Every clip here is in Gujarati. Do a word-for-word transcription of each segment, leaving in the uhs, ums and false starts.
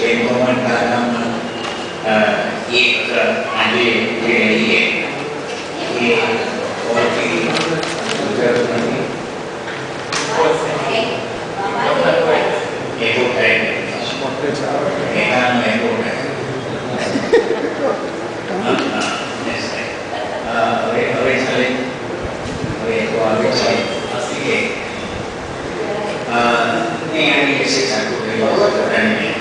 સ્પેન્ટોમન ગાથામાં એક આજે જે રહીએ એ સૌથી ગુજરાતમાંથી એકો થાય એકાનો એકો થાય હવે હવે ચાલે હવે એકો આવે છે કે આની વિશે સાચું કહ્યું બધાને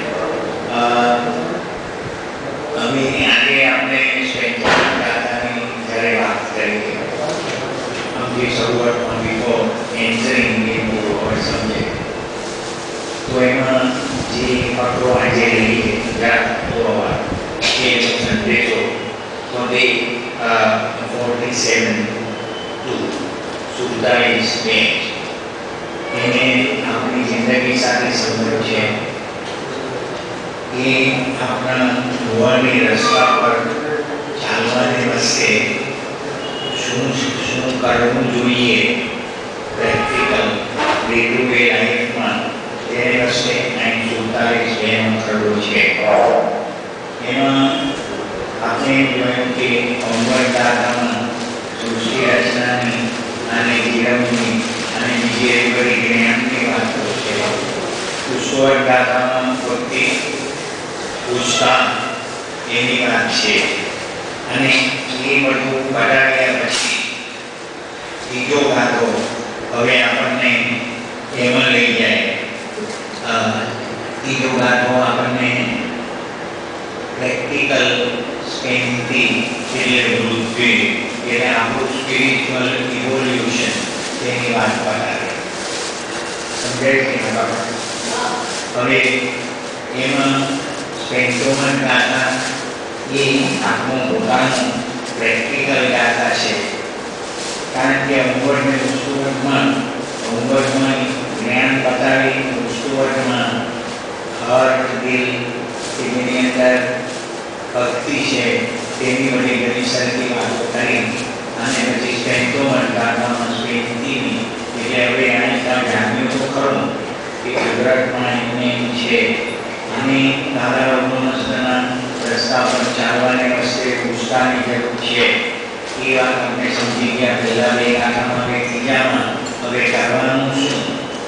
અમે આજે આપણે સ્પેન્ટોમન ગાથાની જ્યારે વાત કરી અમથી શરૂઆતમાં before entering into our subject તો એમાં જે આપણો આજે રહીએ ગુજરાત હોવા એ સંદેશો તો તે ફોર્ટી સેવન ટુ સુડતાલીસ મે એને આપણી જિંદગી સાથે સંબંધ છે એ આપણા જોવાની રસ્તા પર ચાલવાને વચ્ચે શું શું કરવું જોઈએ પ્રેક્ટિકલ ડે ટુ ડે લાઈફમાં તે વચ્ચે નાઇન સુડતાલીસ બેનો ખરડો છે એમાં આપણે જોયું કે અંબર ગાથામાં સૃષ્ટિ રચનાની અને જીવનની અને બીજી એક બધી જ્ઞાનની વાતો છે પુષ્પવર ગાથામાં ભક્તિ ઉત્સાહ એની વાત છે અને એ બધું પડાવ્યા પછી ત્રીજો ગાથો હવે આપણને એમાં લઈ જાય ત્રીજો ગાથો આપણને પ્રેક્ટિકલ સ્પેન્ટી એટલે વૃદ્ધિ એટલે આપણું સ્પિરિચ્યુઅલ ઇવોલ્યુશન તેની વાત પડાવે સમજાય છે ને બાબા હવે એમાં સ્પેન્ટોમન ગાથા એ આપણું પોતાનું પ્રેક્ટિકલ ગાથા છે કારણ કે અંબરને વસ્તુવર્ગમાં અંબરમાં જ્ઞાન બતાવી વસ્તુવર્ગમાં હર્ટ દિલ તેની અંદર ભક્તિ છે તેની બધી ઘણી સરખી વાતો કરી અને પછી સ્પેન્ટોમન ગાથામાં સ્પેન્ટીની એટલે હવે આને ત્યાં જાણ્યું તો ખરું કે ગુજરાતમાં એમને છે અને દાદા રઘુનાથના રસ્તા પર ચાલવાને વચ્ચે ઉત્સાહની જરૂર છે એ વાત આપણે સમજી ગયા પહેલા બે ગાથામાં કે ત્રીજામાં હવે કરવાનું શું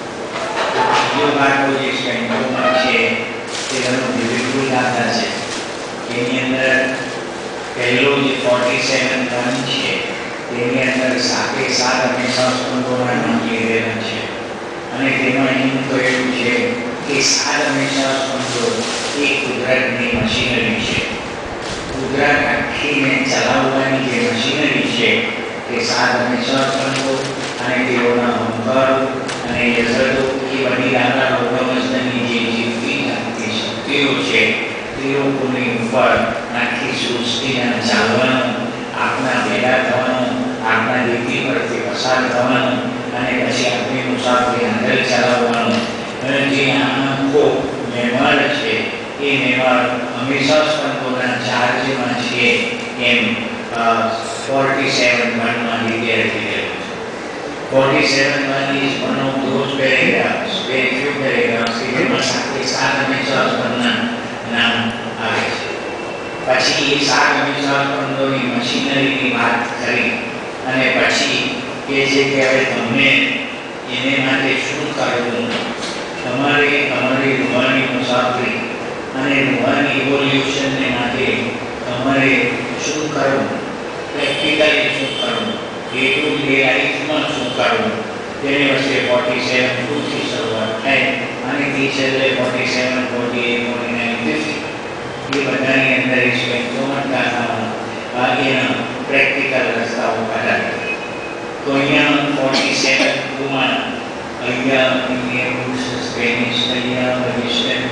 બીજો ગાથો જે સ્પેન્ટોમન છે તે ઘણું બ્યુટીફુલ ગાથા છે એની અંદર પહેલો જે ફોર્ટી સેવન રન છે તેની અંદર સાતે સાત હંમેશા સ્પંદોના નામ લીધેલા છે અને તેમાં એમ કહ્યું છે કે સાત હંમેશા સ્પંદો એ કુદરતની મશીનરી છે કુદરત આખીને ચલાવવાની જે મશીનરી છે તે સાત હંમેશા સ્પંદો અને તેઓના અહંકાર અને યજ્ઞો એ બધી દાદા ભગવંતની જે જીવતી જાગતી શક્તિઓ છે તેઓની ઉપર આખી સૃષ્ટિને ચાલવાનું આપણા ભેગા થવાનું આપણા દીકરી પરથી પસાર થવાનું અને પછી આપણી મુસાફરી આગળ ચલાવવાનું અને જે આખો મેવાડ છે એ મેવાડ હંમેશા સ્પંદોના ચાર્જમાં છે એમ ફોર્ટી સેવન વનમાં લીધેલું છે forty seven one is one of those paragraphs very few paragraphs કે જેમાં સાથે સાત હંમેશા સ્પંદના નામ આવે છે પછી એ સાત હંમેશા સ્પંદોની મશીનરીની વાત કરી અને પછી કે છે કે હવે તમને એને માટે શું કરવું તમારે તમારી રૂહાની મુસાફરી અને રૂહાની ઇવોલ્યુશનને માટે તમારે શું કરવું પ્રેક્ટિકલી શું કરવું ડે ટુ ડે લાઈફમાં શું કરવું તેની વચ્ચે ફોર્ટી સેવન ટુથી શરૂઆત થાય અને તે છેલ્લે forty seven forty eight forty nine fifty એ બધાની અંદર સ્પેન્ટોમન ગાથામાં બાકીના પ્રેક્ટિકલ રસ્તાઓ બતાવે તો અહીંયા ફોર્ટી સેવન ટુમાં અહીંયા ઇન્ડિયન સ્પેનિશ અહીંયા વેસ્ટર્ન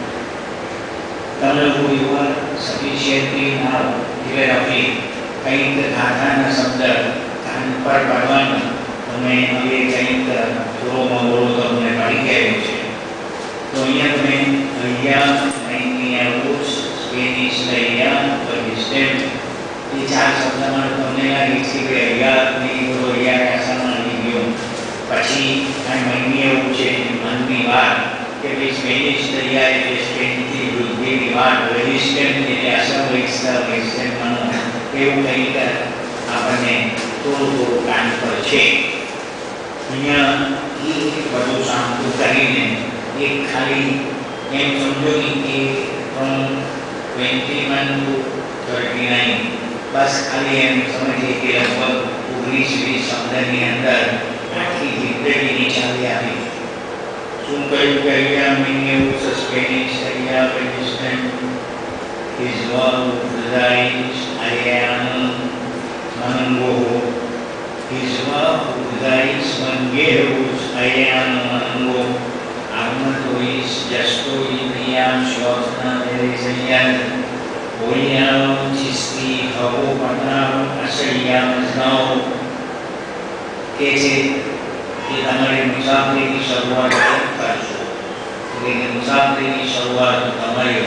તમે who you are sufficiently now developing કંઈક ગાથાના શબ્દ કાન પર પડવાનું તમે હવે કંઈક થોડોમાં બોલો તમને પડી ગયું છે તો અહીંયા તમે અહીંયા અહીંયા રૂટ્સ સ્પેનિશ અહીંયા વેસ્ટર્ન એ ચાર શબ્દમાં તમને લાગે છે કે અહીંયા નહીં બોલો અહીંયા ભાષામાં આવી ગયો પછી આ મહિને એવું છે મનની વાત કે ભાઈ સ્પેનિશ તૈયાર એટલે સ્પેનથી વૃદ્ધિની વાત, વેસ્ટર્ન એટલે અસમવેસ્તા વેસ્ટર્નનું એવું કંઈક આપણને થોડું થોડું કાન પર છે. અહીંયા એ બધું સામતું કરીને એક ખાલી એમ સમજો કે from twenty one two thirty nine બસ ખાલી એમ સમજીએ કે લગભગ ઓગણીસ વીસ શબ્દની અંદર આખી જિંદગીની ચાલી આવી. શું કહ્યું કે અહીંયા મિનિયસ સ્પેનિશ અહીંયા western his love resides Ariano Mango his love resides Mangeros Ariano Mango Armatois Jastoy Priam Shotna Verezayan Oriano Chisti Havo Patram Asayam Znao કે છે કે તમારી મુસાફરીની શરૂઆત કરશો એટલે મુસાફરીની શરૂઆત તમારી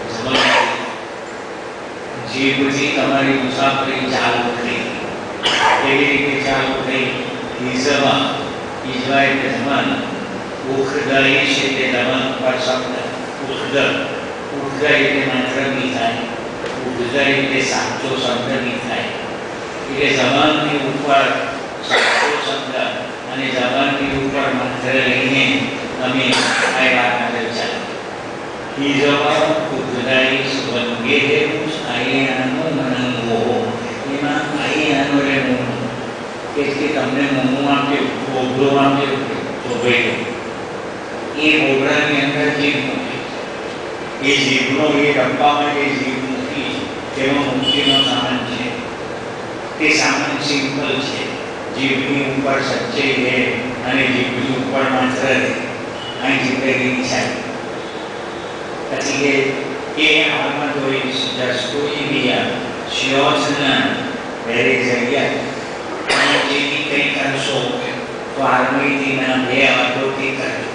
જીભથી તમારી મુસાફરી ચાલુ થઈ. કેવી રીતે ચાલુ થઈ? ઈઝવા ઈઝવા એટલે જમન, ઉખદય છે તે જમન પર શબ્દ ઉખદ, ઉખદ એટલે માત્ર બી થાય, ઉખદ એટલે સાચો શબ્દ બી થાય. એટલે જમનની ઉપર સાચો શબ્દ અને જમનની ઉપર માત્ર લઈને અમે આ વાત આગળ ચાલી. ઈઝવા ઉખદય વંગેહુસ આયાનો મનંગો એમાં આયાનો રે મોનું કે કે તમને મોનું આપ્યું, ઓગળો આપ્યો તો ભાઈ એ ઓગળાની અંદર જીભ મૂકી, એ જીભનો એ ડબ્બામાં જે જીભ મૂકી તેમાં મુક્તિનો સામાન છે. તે સામાન સિમ્પલ છે. જીભની ઉપર સચ્ચે છે અને જીભની ઉપર માત્ર આ જિંદગીની ચાલી. પછી કે કે આમાં તો જસ્તોઈ બિયા શ્યોસના વેરે જગ્યા અને જેવી કંઈ કરશો તો આર્મીના બે અવરોથી કરજો.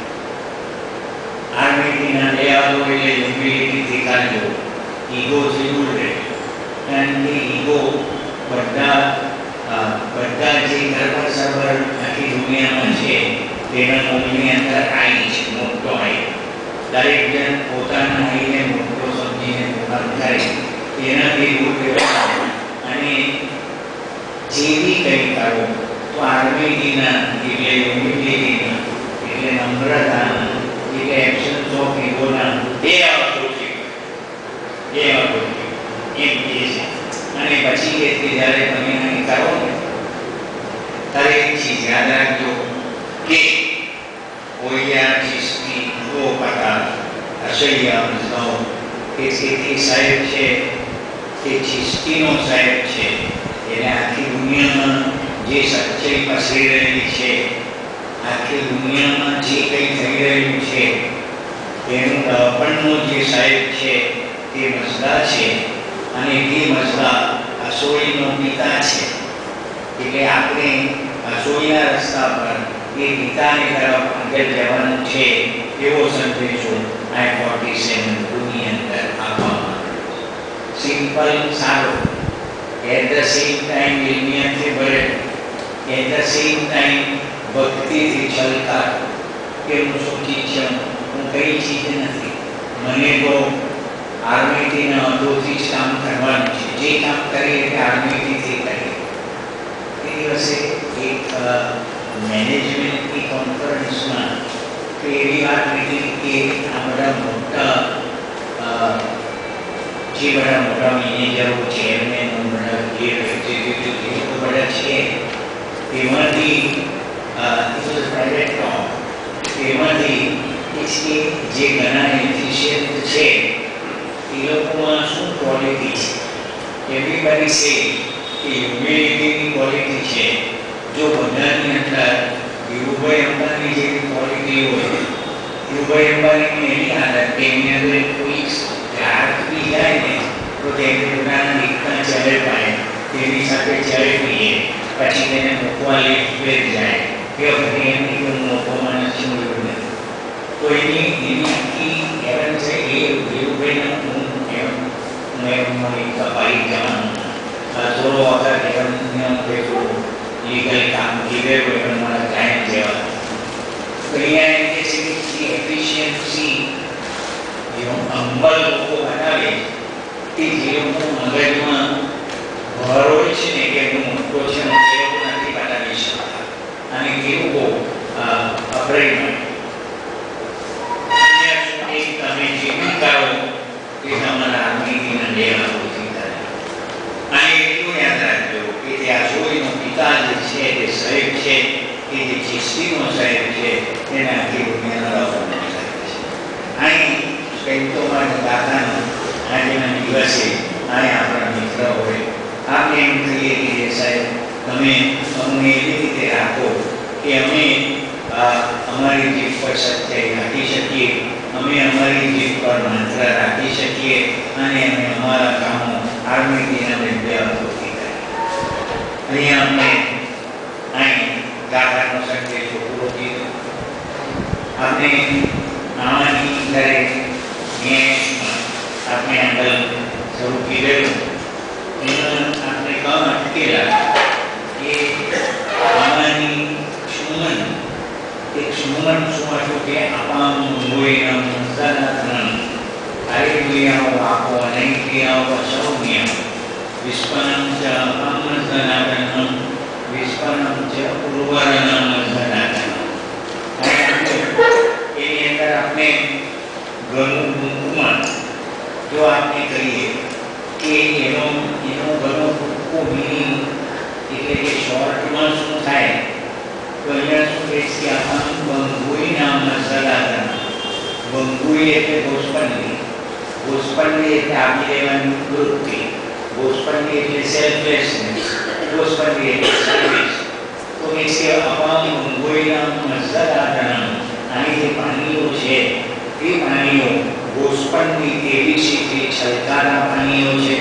આર્મીના બે અવરો એટલે હ્યુમિલિટીથી કરજો. ઈગોથી દૂર રહેજો. કારણ કે ઈગો બધા બધા જે ગર્વ સબર આખી દુનિયામાં છે તેના મૂળની અંદર આઈ છે, મોટો આઈ. દરેક જણ પોતાના આઈને મોટો સમજીને પોતાનું કરે એનાથી દૂર રહેવાનું. અને જેવી કંઈ કરો તો આર્મીના એટલે હ્યુમિલિટીના એટલે નમ્રતાના એટલે એબ્સન્સ ઓફ ઈગોના બે અવરોથી બે અવરોથી એમ કહે છે. અને પછી કે જ્યારે તમે અહીં કરો ને ત્યારે એક ચીજ યાદ રાખજો કે ઓયા ચીજની ઓ પતા અસહ્યા મજનો કે તે સાહેબ છે તે ચિસ્તીનો સાહેબ છે. એટલે આખી દુનિયામાં જે સચ્ચાઈ પસરી રહેલી છે, આખી દુનિયામાં જે કંઈ થઈ રહ્યું છે તેનું દર્પણનો જે સાહેબ છે તે મસલા છે. અને તે મસલા અસોઈનો પિતા છે. એટલે આપણે અસોઈના રસ્તા પર એ પિતાની તરફ આગળ જવાનું છે એવો સંદેશો આ ફોર્ટી સેવન ની અંદર આપવામાં સિમ્પલ, સારો, એટ ધ સેમ ટાઈમ ઇલ્મિયાથી ભરે, એટ ધ સેમ ટાઈમ ભક્તિથી છલકાર કે હું શું ચીજ છું, હું કઈ ચીજ નથી, મને તો આર્મીના અધોથી જ કામ કરવાનું છે, જે કામ કરીએ તે આર્મીથી કરીએ. એ દિવસે એક મેનેજમેન્ટની કોન્ફરન્સમાં એવી વાત લીધી કે આ બધા મોટા જે બધા મોટા મેનેજરો, ચેરમેન, બધા જે એક્ઝિક્યુટિવ બધા છે તેમાંથી પ્રાઇવેટ ટોક તેમાંથી કે જે ઘણા એફિશિયન્ટ છે એ લોકોમાં શું ક્વોલિટી છે. એવરીબડી સે કે હ્યુમિલિટીની ક્વોલિટી છે. જો બધાની અંદર ધીરુભાઈ અંબાણી જેવી ક્વોલિટી હોય, ધીરુભાઈ અંબાણીની એવી આદત કે એમની અંદર કોઈ ગ્રાહક બી જાય ને તો તેને પોતાના દીકરા ચલે પાડે, તેની સાથે ચલે પીએ, પછી તેને મૂકવા લેટ જાય કે બધી એમની કોઈ મોટો માણસ મળ્યું નથી. તો એની એની આખી હેરાન છે એ ધીરુભાઈને હું એમ મેં મારી કપાઈ જવાનું થોડો વખત એમ થોડું લીગલ કામ કીધે હોય પણ મારા ક્લાયન્ટ જેવા. તો અહીંયા એમ કે છે કે એની એફિશિયન્સી એનો અંબલ લોકો બનાવે કે જે લોકો મગજમાં ભર હોય છે ને કે હું મોટો છે હું એ લોકો નથી બનાવી શકતા અને કેવું બહુ અપરેણ તમે જે બી કરો એ તમારા આર્મીના લેવા ઓછી થાય. અને એટલું યાદ રાખજો કે જે આ જોઈનો પિતા જે છે તે સાહેબ છે એ જે ચિસ્તીનો સાહેબ છે તેના આખી દુનિયાનો રફનો સાહેબ છે. અહીં સ્પેન્ટોમાં દાદાનો આજના દિવસે અહીં આપણા મિત્ર હોય આપણે એમ કહીએ કે જે સાહેબ તમે અમને એવી રીતે રાખો કે અમે અમારી જીભ પર સચ્ચાઈ રાખી શકીએ, અમે અમારી જીભ પર મંત્ર રાખી શકીએ અને અમે અમારા કામો આર્મીના વિદ્યાર્થીઓથી કરીએ. અહીંયા અમે અહીં દાદાનો સંદેશો પૂરો થયો. આપણે આમાંની દરેક મેચમાં આપણે આગળ શરૂ કરેલું એમાં આપણે કામ અટકેલા કે આમાંની સુમન એક સુમન શું હતું કે અપામ ગોઈના મુસદનાતન આરેબિયાઓ આપો અનૈતિયાઓ સૌમ્ય વિસ્પનમ ચ અપામ મુસદનાતન વિસ્પનમ ચ ઉર્વરનમ મુસદનાતન. એની અંદર આપણે ઘણું ટૂંકમાં જો આપણે કહીએ કે એનો એનો ઘણો ટૂંકો મિનિંગ એટલે કે શોર્ટમાં શું થાય તો અહીંયા શું કહે છે આમ બંગુઈ નામ સદાતન. બંગુઈ એટલે ગોસ્પંડી, ગોસ્પંડી એટલે આપી દેવાની વૃત્તિ, ગોસ્પંડી એટલે સેલ્ફલેસનેસ, ગોસ્પંડી એટલે સર્વિસ. તો એ છે અપામ બંગુઈ નામ સદાતન. અહીં જે પાણીઓ છે એ પાણીઓ ગોસ્પંડી એવી સ્થિતિ છલકારા પાણીઓ છે.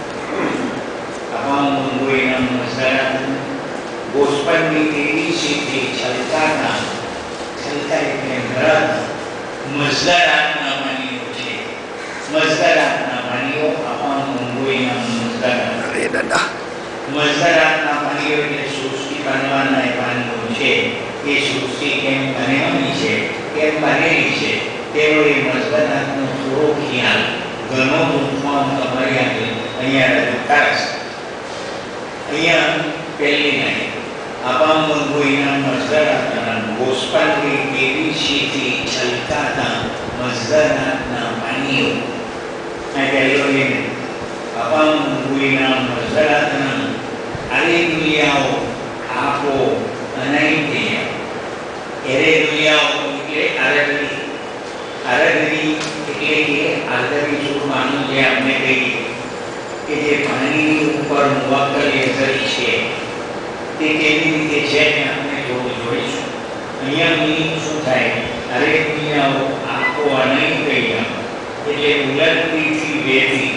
અપામ બંગુઈ નામ સદાતન ગોસ્પંડી એવી સ્થિતિ છલકાતા છલકા એટલે મરદ મજદારાતના પાણીઓ છે. મજદારાતના પાણીઓ અપામ બંગુઈના મજદારાત. અરે દાદા મજદારાતના પાણીઓ એટલે સૃષ્ટિ બનવાના એ પાણીઓ છે. એ સૃષ્ટિ કેમ બનેલી છે કેમ બનેલી છે તેનો એ મજદારાતનો થોડો ખ્યાલ ઘણો ટૂંકમાં તમારી આગળ અહીંયા રજૂ કરાશે. અહીંયા પહેલી લાઈન અપામ બંગુઈના મજદારાતના ગોસ્પંડી એવી સ્થિતિ છલકાતા મજદારાતના પાણીઓ. આ પહેલો લાઈન અપામ બંગુઈના મજદારાતના આરેબિયાઓ આપો અનૈતિયા. એરેબિયાઓ એટલે અરબી, અરબી એટલે કે અરબી સુરમાનું જે આપણે કહીએ કે જે પાણીની ઉપર મુવક્કલ યઝરી છે તે કેવી રીતે છે તે આપણે જોવું જોઈશું. અહીંયા મિનિંગ શું થાય અરેબિયાઓ આપો અનૈતિયા એટલે ઉલંદીથી વેધી.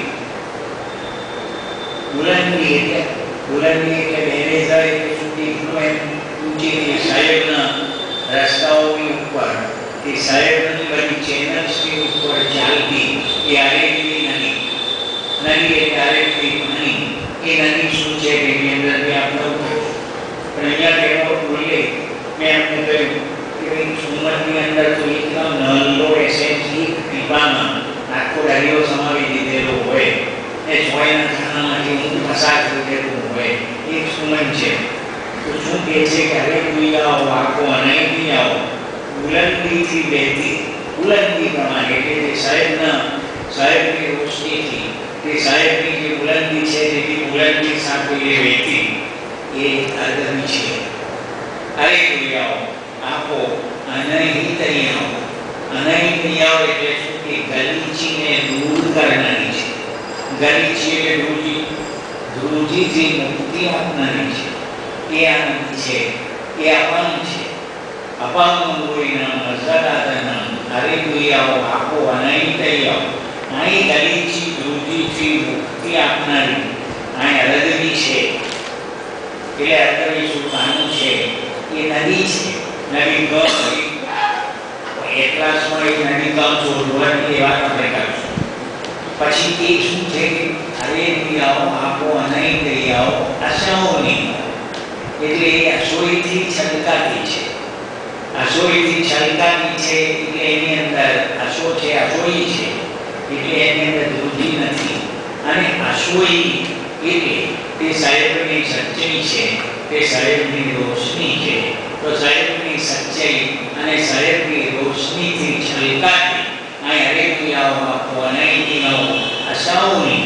ઉલંદી એટલે ઉલંદી એટલે બેરેઝા એટલે સુધીનો એમ ઊંચી સાહેબના રસ્તાઓની ઉપર તે સાહેબની બધી ચેનલ્સની ઉપર ચાલતી એ આરેબી નદી. નદી એટલે આરેબી પાણી. એ નદી શું છે તેની અંદર બી આપણે પણ અહીંયા તેનો ઉલ્લેખ મેં આપણે કહ્યું કે ભાઈ સુમનની અંદર તો એકદમ નલ્લો એસેન્સી પીપામાં આખો દરિયો સમાવી દીધેલો હોય એ સોયના ખાનામાંથી ઊંઘ પસાર થઈ ગયેલું હોય એક સુમન છે. તો શું કહે છે કે અરેબિયાઓ આખો અનૈતિયાઓ ઉલંદીથી વહેતી. ઉલંદી પ્રમાણે એટલે જે સાહેબના સાહેબની રોશનીથી તે સાહેબની જે ઉલંદી છે તેની ઉલંદી સાથે એ વહેતી એ અરબી છે. અરેબિયાઓ આપો અનૈતિયાઓ. અનૈતિયાઓ એટલે શું કે ગલીચીને દૂર કરનારી છે. ગલીચી એટલે ધ્રુજી, ધ્રુજીથી મુક્તિ આપનારી છે. એ આનંદ છે એ અપામ છે. અપામ બંગુઈના મજદારાતના અરેબિયાઓ આપો અનૈતિયાઓ. અહીં ગલીચી ધ્રુજીથી મુક્તિ આપનારી અહીં અરબી છે એટલે અરબી સુરમાનું છે એ નદી છે. નદી ગમ એટલાસમાં એક નદી ગમ શોધવાની એ વાત આપણે કરીશું. પછી એ શું છે કે અરેબિયાઓ આપો અનૈતિયાઓ અસૌની એટલે એ અસોઈથી છલકાતી છે. આસોઈથી છલકાવી છે એટલે એની અંદર આસો છે, આસોઈ છે એટલે એની અંદર વૃદ્ધિ નથી. અને આસોઈ એટલે તે સાહેબની સચ્ચાઈ છે, તે સાહેબની રોશની છે. તો સાહેબની સચ્ચાઈ અને સાહેબની રોશનીથી છલકાવી આ હરેકિયાઓમાં કોનાઈનો આશાઓની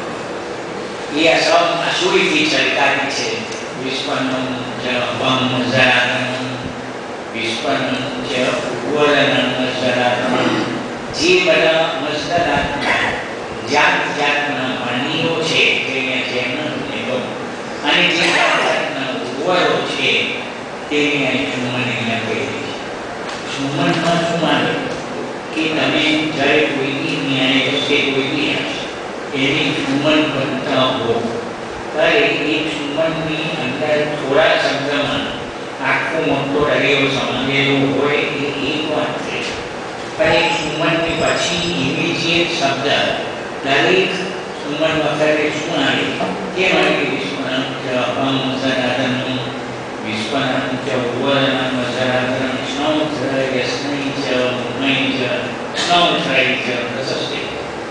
એ આશાઓ આસોઈથી છલકાવી છે. વિશ્વનું જ વમ જરાતન વિશ્વનું જ ઉવરનમ જરાતન જે બધા મસ્તરાતના જાત જાતના પાણીઓ છે તેને જેમનું લેવો અને જે જાત જાતના ઉવરો છે તેની અહીં ચુંબન લખેલી છે. ચુંબનમાં શું માને કે તમે જ્યારે કોઈની ન્યાય હશે કોઈની એની ચુંબન બનતા હો ત્યારે એ ચુંબનની અંદર થોડા શબ્દમાં આખો મોટો દરિયો સમાવેલો હોય એ એક વાત છે. પણ એ ચુંબનની પછી ઇમિડિયેટ શબ્દ દરેક ચુંબન વખતે શું આવે કેમ આવે? વિશ્વનામ ચ અહમ સનાતન વિશ્વનામ ચ ઉવરનામ સનાતન સ્નૌત્ર યસ્મૈ ચ મૈ ચ સ્નૌત્રૈ ચ પ્રશસ્તે.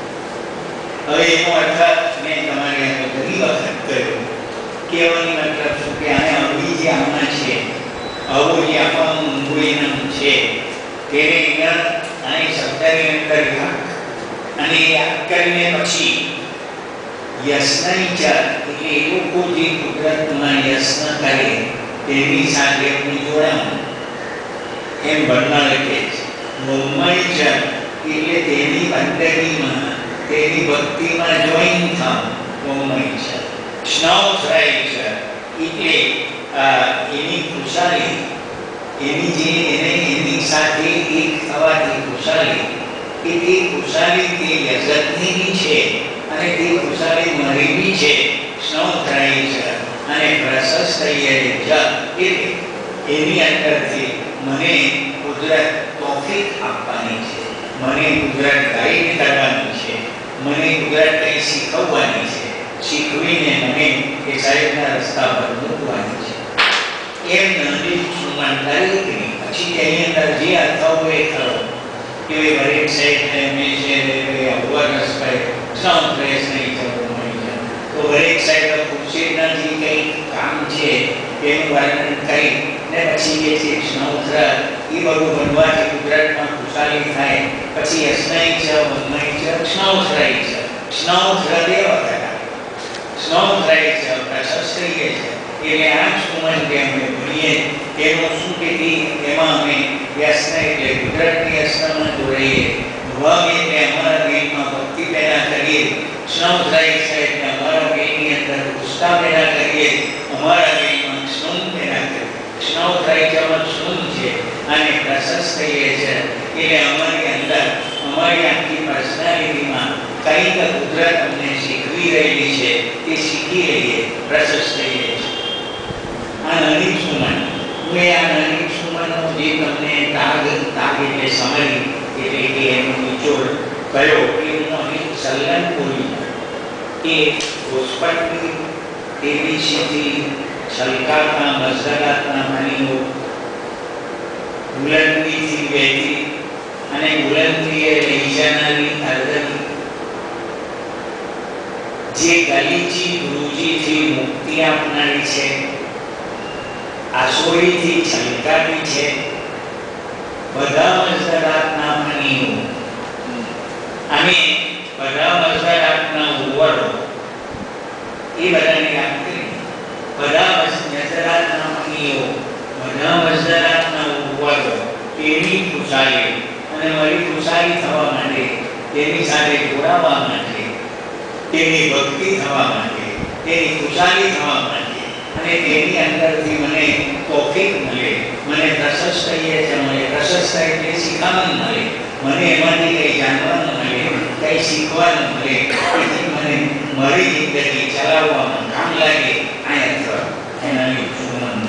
હવે એનો અર્થ મેં તમારે ઘણી વખત કર્યો. કહેવાની મતલબ શું કે આને અવી જે આમાં છે અવો જે આપણ ઊંઘોઈનામ છે તેને અહીંયા અહીં શબ્દની અંદર યાદ અને યાદ કરીને પછી યસ્નૈ ચ એટલે એ લોકો જે કુદરતમાં યસ્ન કરે તેની સાથે એમનું જોડાણ એમ ભણનાર લખે છે. મોમય ચ એટલે તેની બંદગીમાં તેની ભક્તિમાં જોઈન થાવ મોમય ચ. સ્નૌત્રૈ ચ એટલે એની ખુશાલી એની જે એને એની સાથે એક થવાથી ખુશાલી કે તે ખુશાલી તે યજ્ઞની છે અને તે ખુશાલી મરીબી છે. સ્નૌત્રૈ ચ અને પ્રશસ્તૈ ચ એટલે એની અંદરથી મને કુદરત તોફીક આપવાની છે, મને કુદરત ગાઈડ કરવાની છે, મને કુદરત કંઈ શીખવવાની છે, શીખવીને મને એ સાહેબના રસ્તા પર મૂકવાની છે. એમ નાની ચુંબન દરેકની પછી તેની અંદર જે અર્થ હોય એ ખરો કે દરેક સાહેબને હંમેશા અવરસ કરે સ્નૌત્રૈ નહીં થવું મળી જાય તો દરેક સાહેબ ખુરશીના જે કંઈ કામ છે તેનું વર્ણન કરી ને પછી કે છે સ્નૌત્ર એ બધું બનવાથી કુદરતમાં ખુશાલી થાય. પછી યસ્નૈ ચ વમ્મૈ ચ સ્નૌત્રૈ ચ સ્નૌત્ર બે વખત સ્નૌત્રૈ ચ પ્રશસ્તૈ ચ એટલે આ ચુંબન જે અમે ભણીએ તેનું શું કે એમાં અમે યસ્ન એટલે કુદરતની યસ્નમાં જોડાઈએ, વમ એટલે અમારા દેહમાં ભક્તિ પેદા કરીએ, સ્નૌત્રૈ ચ એટલે અમારા દેહની અંદર ઉષ્ટા પેદા કરીએ, અમારા દેહમાં સ્નુમ પેદા કરીએ. સ્નૌત્રૈ ચ સ્નુમ છે અને પ્રશસ્તૈ ચ એટલે અમારી અંદર અમારી આખી પર્સનાલિટીમાં કંઈક કુદરત અમને શીખવી રહેલી છે તે શીખી લઈએ. પ્રશસ્તૈ ચ આ નાની ચુંબન હું આ નાની ચુંબનનો જે તમને તાગ તાગ એટલે સમરી એટલે કે એનો નિચોડ કયો એ હું અહીં સલ્લન બોલી કે પુષ્પની તેવીસીથી છલકાતા મસલાતના પાણીઓ બુલંદીથી વહેતી અને બુલંદીએ લઈ જનારી અર્ધની જે ગલીચી ગુરુજીથી મુક્તિ આપનારી છે, આસોઈથી છલકાવી છે, બધા મસલાતના પાણીઓ અને બધા મસલાતના ઉવરો એ બધાને યાદ કરી. બધા મસલાતના પાણીઓ બધા મસલાતના ઉવરો તેની ખુશાલી અને મારી ખુશાલી થવા માટે તેની સાથે જોડાવા માટે તેની ભક્તિ થવા માટે તેની ખુશાલી થવા માટે અને તેની અંદરથી મને તોફીક મળે, મને પ્રશસ્તૈ ચ મળે. પ્રશસ્ત એટલે શિખામણ મળે, મને એમાંથી કંઈ જાણવાનું મળે, કંઈ શીખવાનું મળે, તેથી મને મારી જિંદગી ચલાવવામાં કામ લાગે. આ અર્થ એના ચુંબન.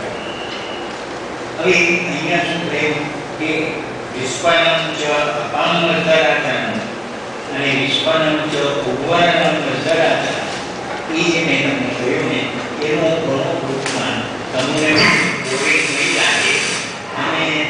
હવે અહીંયા શું કહ્યું કે વિશ્વનમ ચ અપામ મર્દરાતન અને વિશ્વનમ ચ ઉવરનમ મર્દરાતન એ જે મેં તમને કહ્યું ને એનું ઘણું દુઃખમાં તમને બોરી નહીં લાગે અને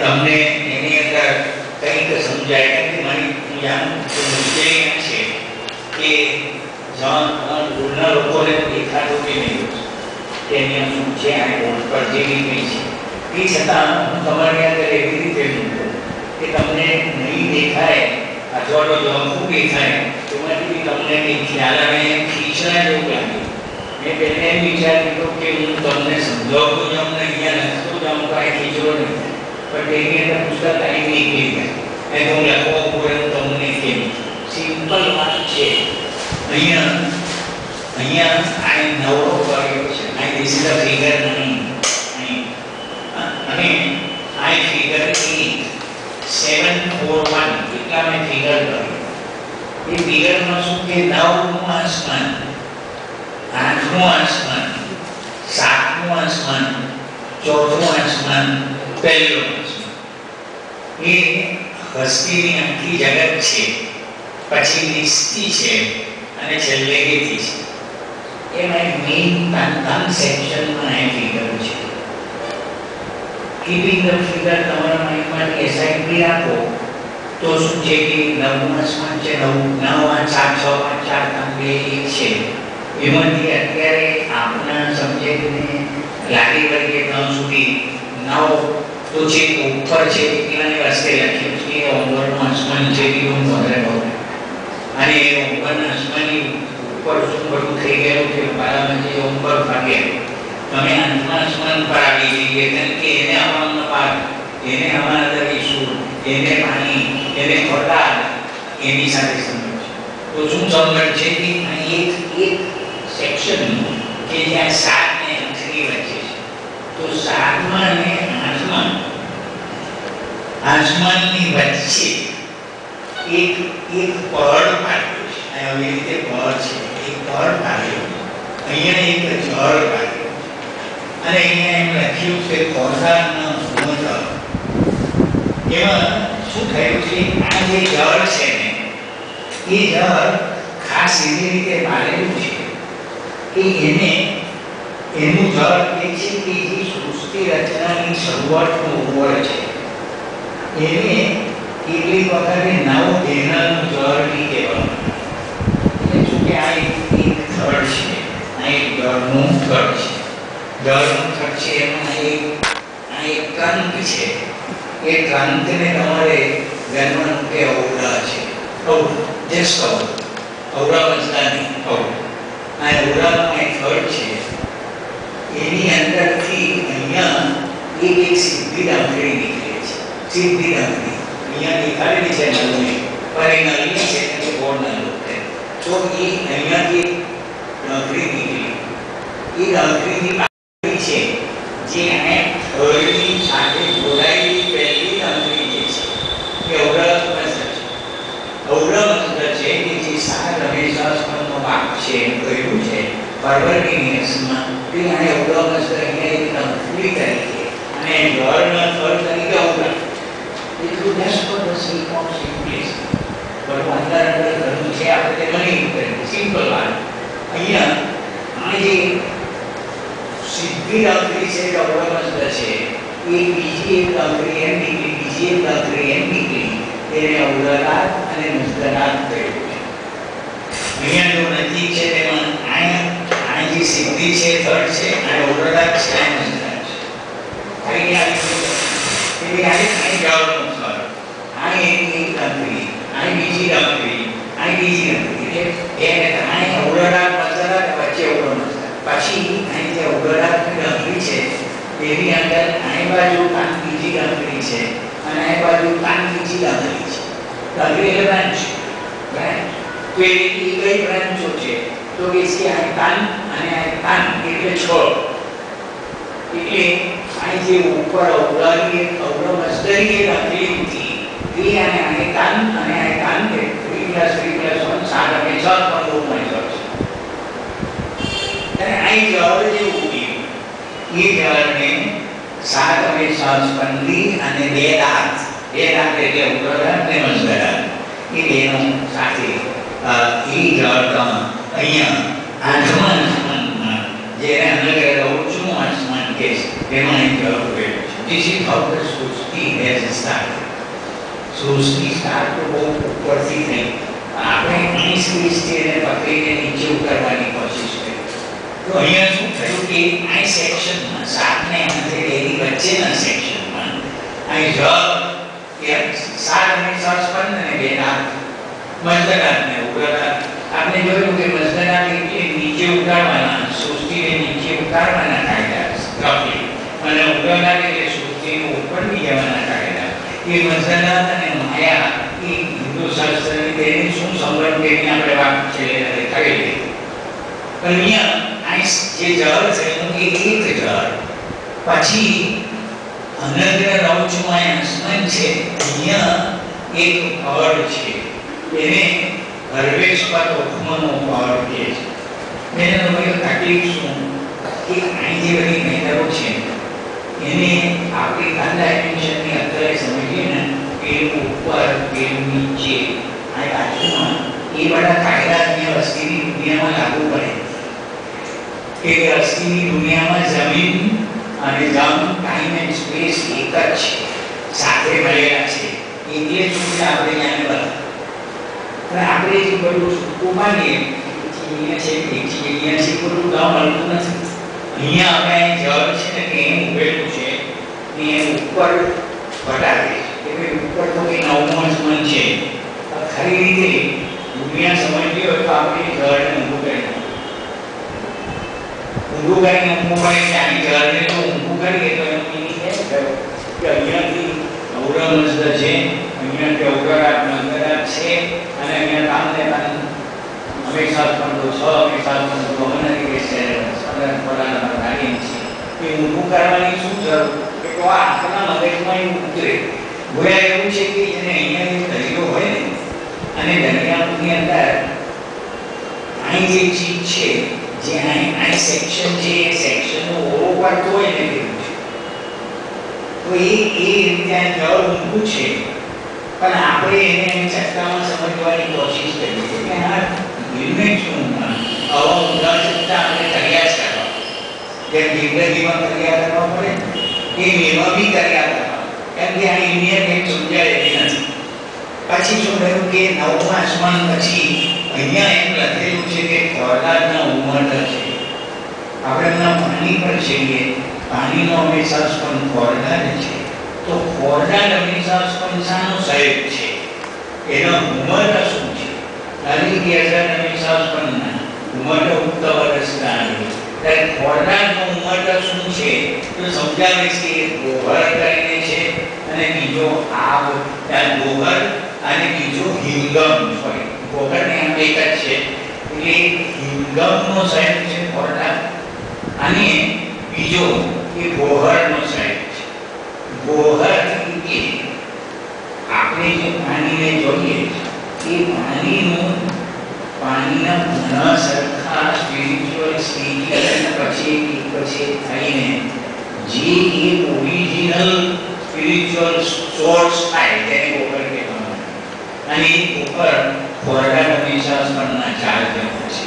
યંગ મુશ્કેલી છે કે જ્યાં દૂરના લોકોને દેખાતું કે નહીં તેની શું છે આ બોર્ડ પર જે નીકળી છે એ છતાં હું તમારી આગળ એવી રીતે મૂકું કે તમને નહીં દેખાય અથવા તો ઝાંખું દેખાય એમાંથી તમને કંઈ ખ્યાલ આવે ખીચડા જેવું લાગે. મેં પહેલાં એમ વિચાર કર્યો કે હું તમને સમજાવતો જાઉં ને અહીંયા લખતો જાઉં તો આ ખીચડો નહીં પણ તેની અંદર પુસ્તક આવી નીકળી જાય એ તો હું લખવા ઉપર હું તમને કેમ સિમ્પલ વાત છે. અહીંયા અહીંયા આ નવરો કર્યો છે આ ધીસ ઇઝ અ ફિગર નહીં અને આ figure eight seven four one એટલા મેં ફિગર કર્યો. એ ફિગરમાં શું કે નવનું આસમાન, આઠનું આસમાન, સાતનું આસમાન, ચોથું આસમાન, પહેલું આસમાન. એ હસ્તીની આખી જગત છે, પછી નિસ્તી છે અને છેલ્લે ગીતી છે. એમાં મેઇન ત્રણ સેક્શનમાં એ ફિગર છે. કીપિંગ ધ ફિગર તમારા માઇન્ડમાંથી એસાઇનમેન્ટ આપો તો શું છે કે નવનું આસમાન છે, નવ નવ આઠ સાત છ પાંચ ચાર ત્રણ બે એક છે. એમાંથી અત્યારે આપના સબ્જેક્ટને લાગી વળગે ત્રણ સુધી નવ તો છે ઉપર છે એટલાની વાસ્તે લખ્યું છે કે ઓંગળનું આસમાન છે કે હું વધારે કહું અને એ ઓંગળના આસમાનની ઉપર શું બધું થઈ ગયેલું છે બરાબર છે ઓંગળ ભાગ્યા તમે આત્મા આસમાન પર આવી જઈએ કારણ કે એને હવામાન પાક એને હવાના દરીશું એને પાણી એને ખોરાક એની સાથે સંબંધ છે. તો શું સંબંધ છે કે એક એક સેક્શન કે જ્યાં સાત ને આઠની વચ્ચે છે તો સાતમાં અને આઠમાં આસમાનની વચ્ચે એક એક પહાડ પાડ્યો છે. આવી રીતે પહાડ છે એક પહાડ પાડ્યો અહીંયા એક જળ પાડ્યો અને અહીંયા એમ લખ્યું છે ખોરાકના ગુણધર્મ. એમાં શું થયું છે આ જે જળ છે ને એ જળ ખાસ એવી રીતે પાડેલું છે કે એને એનું જળ એ છે કે જે સૃષ્ટિ રચનાની શરૂઆતનું ઉંમર છે એને કેટલીક વખતે નવ ધેનાનું જળ બી કહેવામાં એટલે શું કે આ એક થડ છે આ એક જળનું થડ છે જળનું થડ છે એમાં એક આ એક ટ્રંક છે એ ટ્રંકને તમારે ગણવાનું કે અવરા છે અવરા જસ્ટ અવરા અવરા મસલા નહીં અવરા આ અવરામાં એક થડ છે એની અંદરથી અહીંયા એક એક સીધી ડાંગરી નીકળે છે સીધી ડાંગરી અહીંયા દેખાડેલી છે નલની પણ એ નલની છે કે ગોળ નલ તો એ અહીંયાથી ડાંગરી નીકળી એ ડાંગરીની પાકડી છે જે એને થડની સાથે જોડાયેલી પહેલી ડાંગરી જે છે એ અવરા મસલ છે અવરા મસલ છે કે જે સાત હંમેશા સ્પંદનો ભાગ છે એમ કહ્યું છે પરવર્તિનિયસમાં તે આને અવરા મસલ અહીંયા એક ડાંગરી તરીકે અને જળના થડ તરીકે અવરા એટલું just for the sake of simplicity પણ અંદર અંદર ઘણું છે આપણે તે મની કરી સિમ્પલ વાત. અહીંયા આ જે સીધી ડાંગરી છે કે અવરા મસલ છે એ બીજી એક ડાંગરી એમ નીકળી બીજી એક ડાંગરી એમ નીકળી તેને અવરાલાત અને મસલાત કહ્યું છે. અહીંયા જો નજીક છે તેમાં અહીંયા આ જે સીધી છે થડ છે આ અવરાલાત છે આ મસલાત છે. આવી આવી એટલે આ એક જળનું થડ આ એક એક ડાંગરી આ બીજી ડાંગરી આ બીજી ડાંગરી એટલે એને તમારે અવરાલાત મસલાત વચ્ચે અવરો મસલાત પછી અહીં જે અવરાલાતની ડાંગરી છે તેની અંદર આ બાજુ કાન બીજી ડાંગરી છે અને આ બાજુ કાન બીજી ડાંગરી છે. ડાંગરી એટલે બ્રાન્ચ બ્રાન્ચ તો એ કઈ બ્રાન્ચો છે તો કે છે આ કાન અને આ કાન એટલે છોડ એટલે આ જે ઉપર અવરાલી અવરા મસદરી એ ડાંગરી હતી એ અને આ કાન અને આ કાન કે ત્રણ પ્લસ ત્રણ પ્લસ એક સાત અને છ પણ બહુ મહત્વ છે અને આ જળ જે ઉગી એ જળને સાત અને છ સ્પંદી અને બે દાંત બે દાંત એટલે ઉદરદાંત અને મસદદાંત એ બેનો સાથે એ જળ અહીંયા આઠમા આસમાનમાં જેને અંદર ઓછું આસમાન કે છે તેમાં એક જળ ઉગેલું છે. This is how the સૃષ્ટિ has started. સૃષ્ટિ સ્ટાર્ટ તો બહુ ઉપરથી થઈ, આપણે ઉન્નીસ વીસથી એને પકડીને નીચે ઉતારવાની કોશિશ કરી. તો અહીંયા શું થયું કે આ સેક્શનમાં સાત ને એની વચ્ચેના સેક્શનમાં આ જળ એ સાત હંમેશા સ્પંદ ને બે નામ મજદનાથ ને ઉગરનાથ. આપણે જોયું કે મજદનાથ એટલે નીચે ઉતારવાના, સૃષ્ટિને નીચે ઉતારવાના કાયદા રફલી, અને ઉગરનાથ એટલે સૃષ્ટિને ઉપર લઈ જવાના કાયદા. એ મજદનાથ અને માયા એ હિન્દુ શાસ્ત્રની તેની શું સંબંધ તેની આપણે વાત છે કરી લઈએ. પણ અહીંયા આ જે જળ છે એનું એક એક જળ પછી અનગ્ર નવચુમાય સ્મન છે. અહીંયા એક ફળ છે એને ગર્ભેશ પર ઉત્મનો ફળ કહે છે. મેં તમારી તકલીફ શું કે આ જે બધી મેટરો છે એને આપણી આ ડાયમેન્શનની અત્યારે સમજીએ ને કે ઉપર કે નીચે આ બાજુમાં એ બધા કાયદા અહીંયા વસ્તીની દુનિયામાં લાગુ પડે કે વસ્તીની દુનિયામાં જમીન અને દમ ટાઈમ એન્ડ સ્પેસ એક જ છે, સાથે મળેલા છે. એટલે શું છે આપણે જાણે બધા પણ આપણે જે બધું છૂટું માનીએ અહીંયા છે અહીંયા છે બધું ગામ મળતું નથી. અહીંયા આપણે જળ છે ને કે એમ ઉભેલું છે એ ઉપર બતાવે છે કે ઉપર તો કંઈ નવમો સ્મન છે. ખરી રીતે દુનિયા સમજવી હોય તો આપણે જળને ઊંધું કરી ઊંધું કરીને ઊંધું પડે કે આની જળને તો ઊંધું કરીએ તો એનું મિનિંગ એમ થયો કે અહીંયાથી ઔરમસ્દ છે, અહીંયાથી ઔરરાત મંગરાત છે, અને અહીંયા તામને તાન હંમેશા પણ તો છ હંમેશા પણ તો અમને કે છે સદન પરાના ગાડી છે. એ ઊંધું કરવાની શું જરૂર કે તો આ આપણા મગજમાં એવું ઉતરે. ગોયા એવું છે કે જેને અહીંયા દરિયો હોય ને અને દરિયાની અંદર અહીં જે ચીજ છે જે અહીં આ સેક્શન છે એ સેક્શનનો ઓરો પડતો હોય ને તેવું છે. તો એ એ રીતે જળ ઊંધું છે પણ આપણે એને ચક્કામાં સમજવાની કોશિશ કરીએ છીએ કે આ નિર્ણય શું આવા ઊંધા ચક્કા આપણે કર્યા જ કરવા જેમ જિંદગીમાં કર્યા કરવા પડે એ એમાં બી કર્યા કરવા, કેમ કે આ ઇન્ડિયન એક સમજાય એવી નથી. પછી શું થયું કે નવમા સ્મન પછી અહીંયા એમ લખેલું છે કે ખોરડાના ઉમર છે. આપણે એમના પાણી પર છીએ, પાણીનો હંમેશા સ્પંદ ખોરડા છે. તો ખોરડા હંમેશા સ્પંદ શાનો સહેજ છે, એનો ઉમર શું છે? નાની ગેરદાર હંમેશા સ્પંદના ઉમર ઉક્ત વર્ષના ત્યારે ખોરડાનો ઉમર શું છે તો સમજાવે છે કે ગોહર કરીને છે અને બીજો આગ ત્યાં ગોહર અને બીજો હિંગમ સોરી ગોહર ને આમ એક જ છે એટલે હિંગમનો સહેજ છે ખોરડા અને બીજો એ ગોહરનો સહેજ છે. ગોહર એટલે આપણે જે પાણીને જોઈએ એ પાણીનું પાણીના ઘણા સરખા સ્પિરિચ્યુઅલ સ્ટેજ પછી એક પછી થઈને જે એક ઓરિજિનલ સ્પિરિચ્યુઅલ સોર્સ થાય તેને ગોહર કહેવામાં આવે. અને એ ગોહર ખોરડા હંમેશા સ્પંદના ચાર જેવો છે.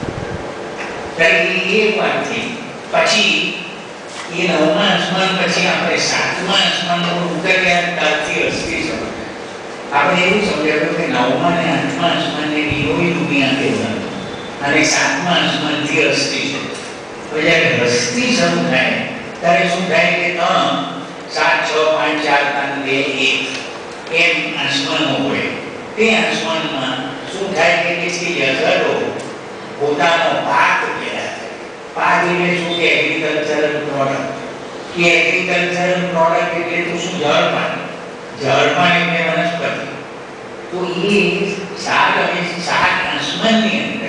ત્યારે એ વાત થઈ પછી એ નવમા સ્મન પછી આપણે સાતમા સ્મન પર ઉતર્યા ત્યારથી અસ્થિ સમજ આપણે એવું સમજાવ્યું કે નવમા ને આઠમા સ્મનને વિરોહી દુનિયા કહેવાય અને સાતમા સ્મનથી અસ્થિ છે. તો જ્યારે અસ્થિ શરૂ થાય ત્યારે શું થાય કે ત્રણ સાત છ પાંચ ચાર ત્રણ બે એક એમ આસમાનો હોય. તે આસમાનમાં શું થાય કે કેટલી અસરો પોતાનો પાક પેદા થાય. પાક એટલે શું કે એગ્રીકલ્ચરલ પ્રોડક્ટ કે એગ્રીકલ્ચરલ પ્રોડક્ટ એટલે તો શું જળ પાણી જળ પાણી એટલે વનસ્પતિ. તો એ સાત અને સાત આસમાનની અંદર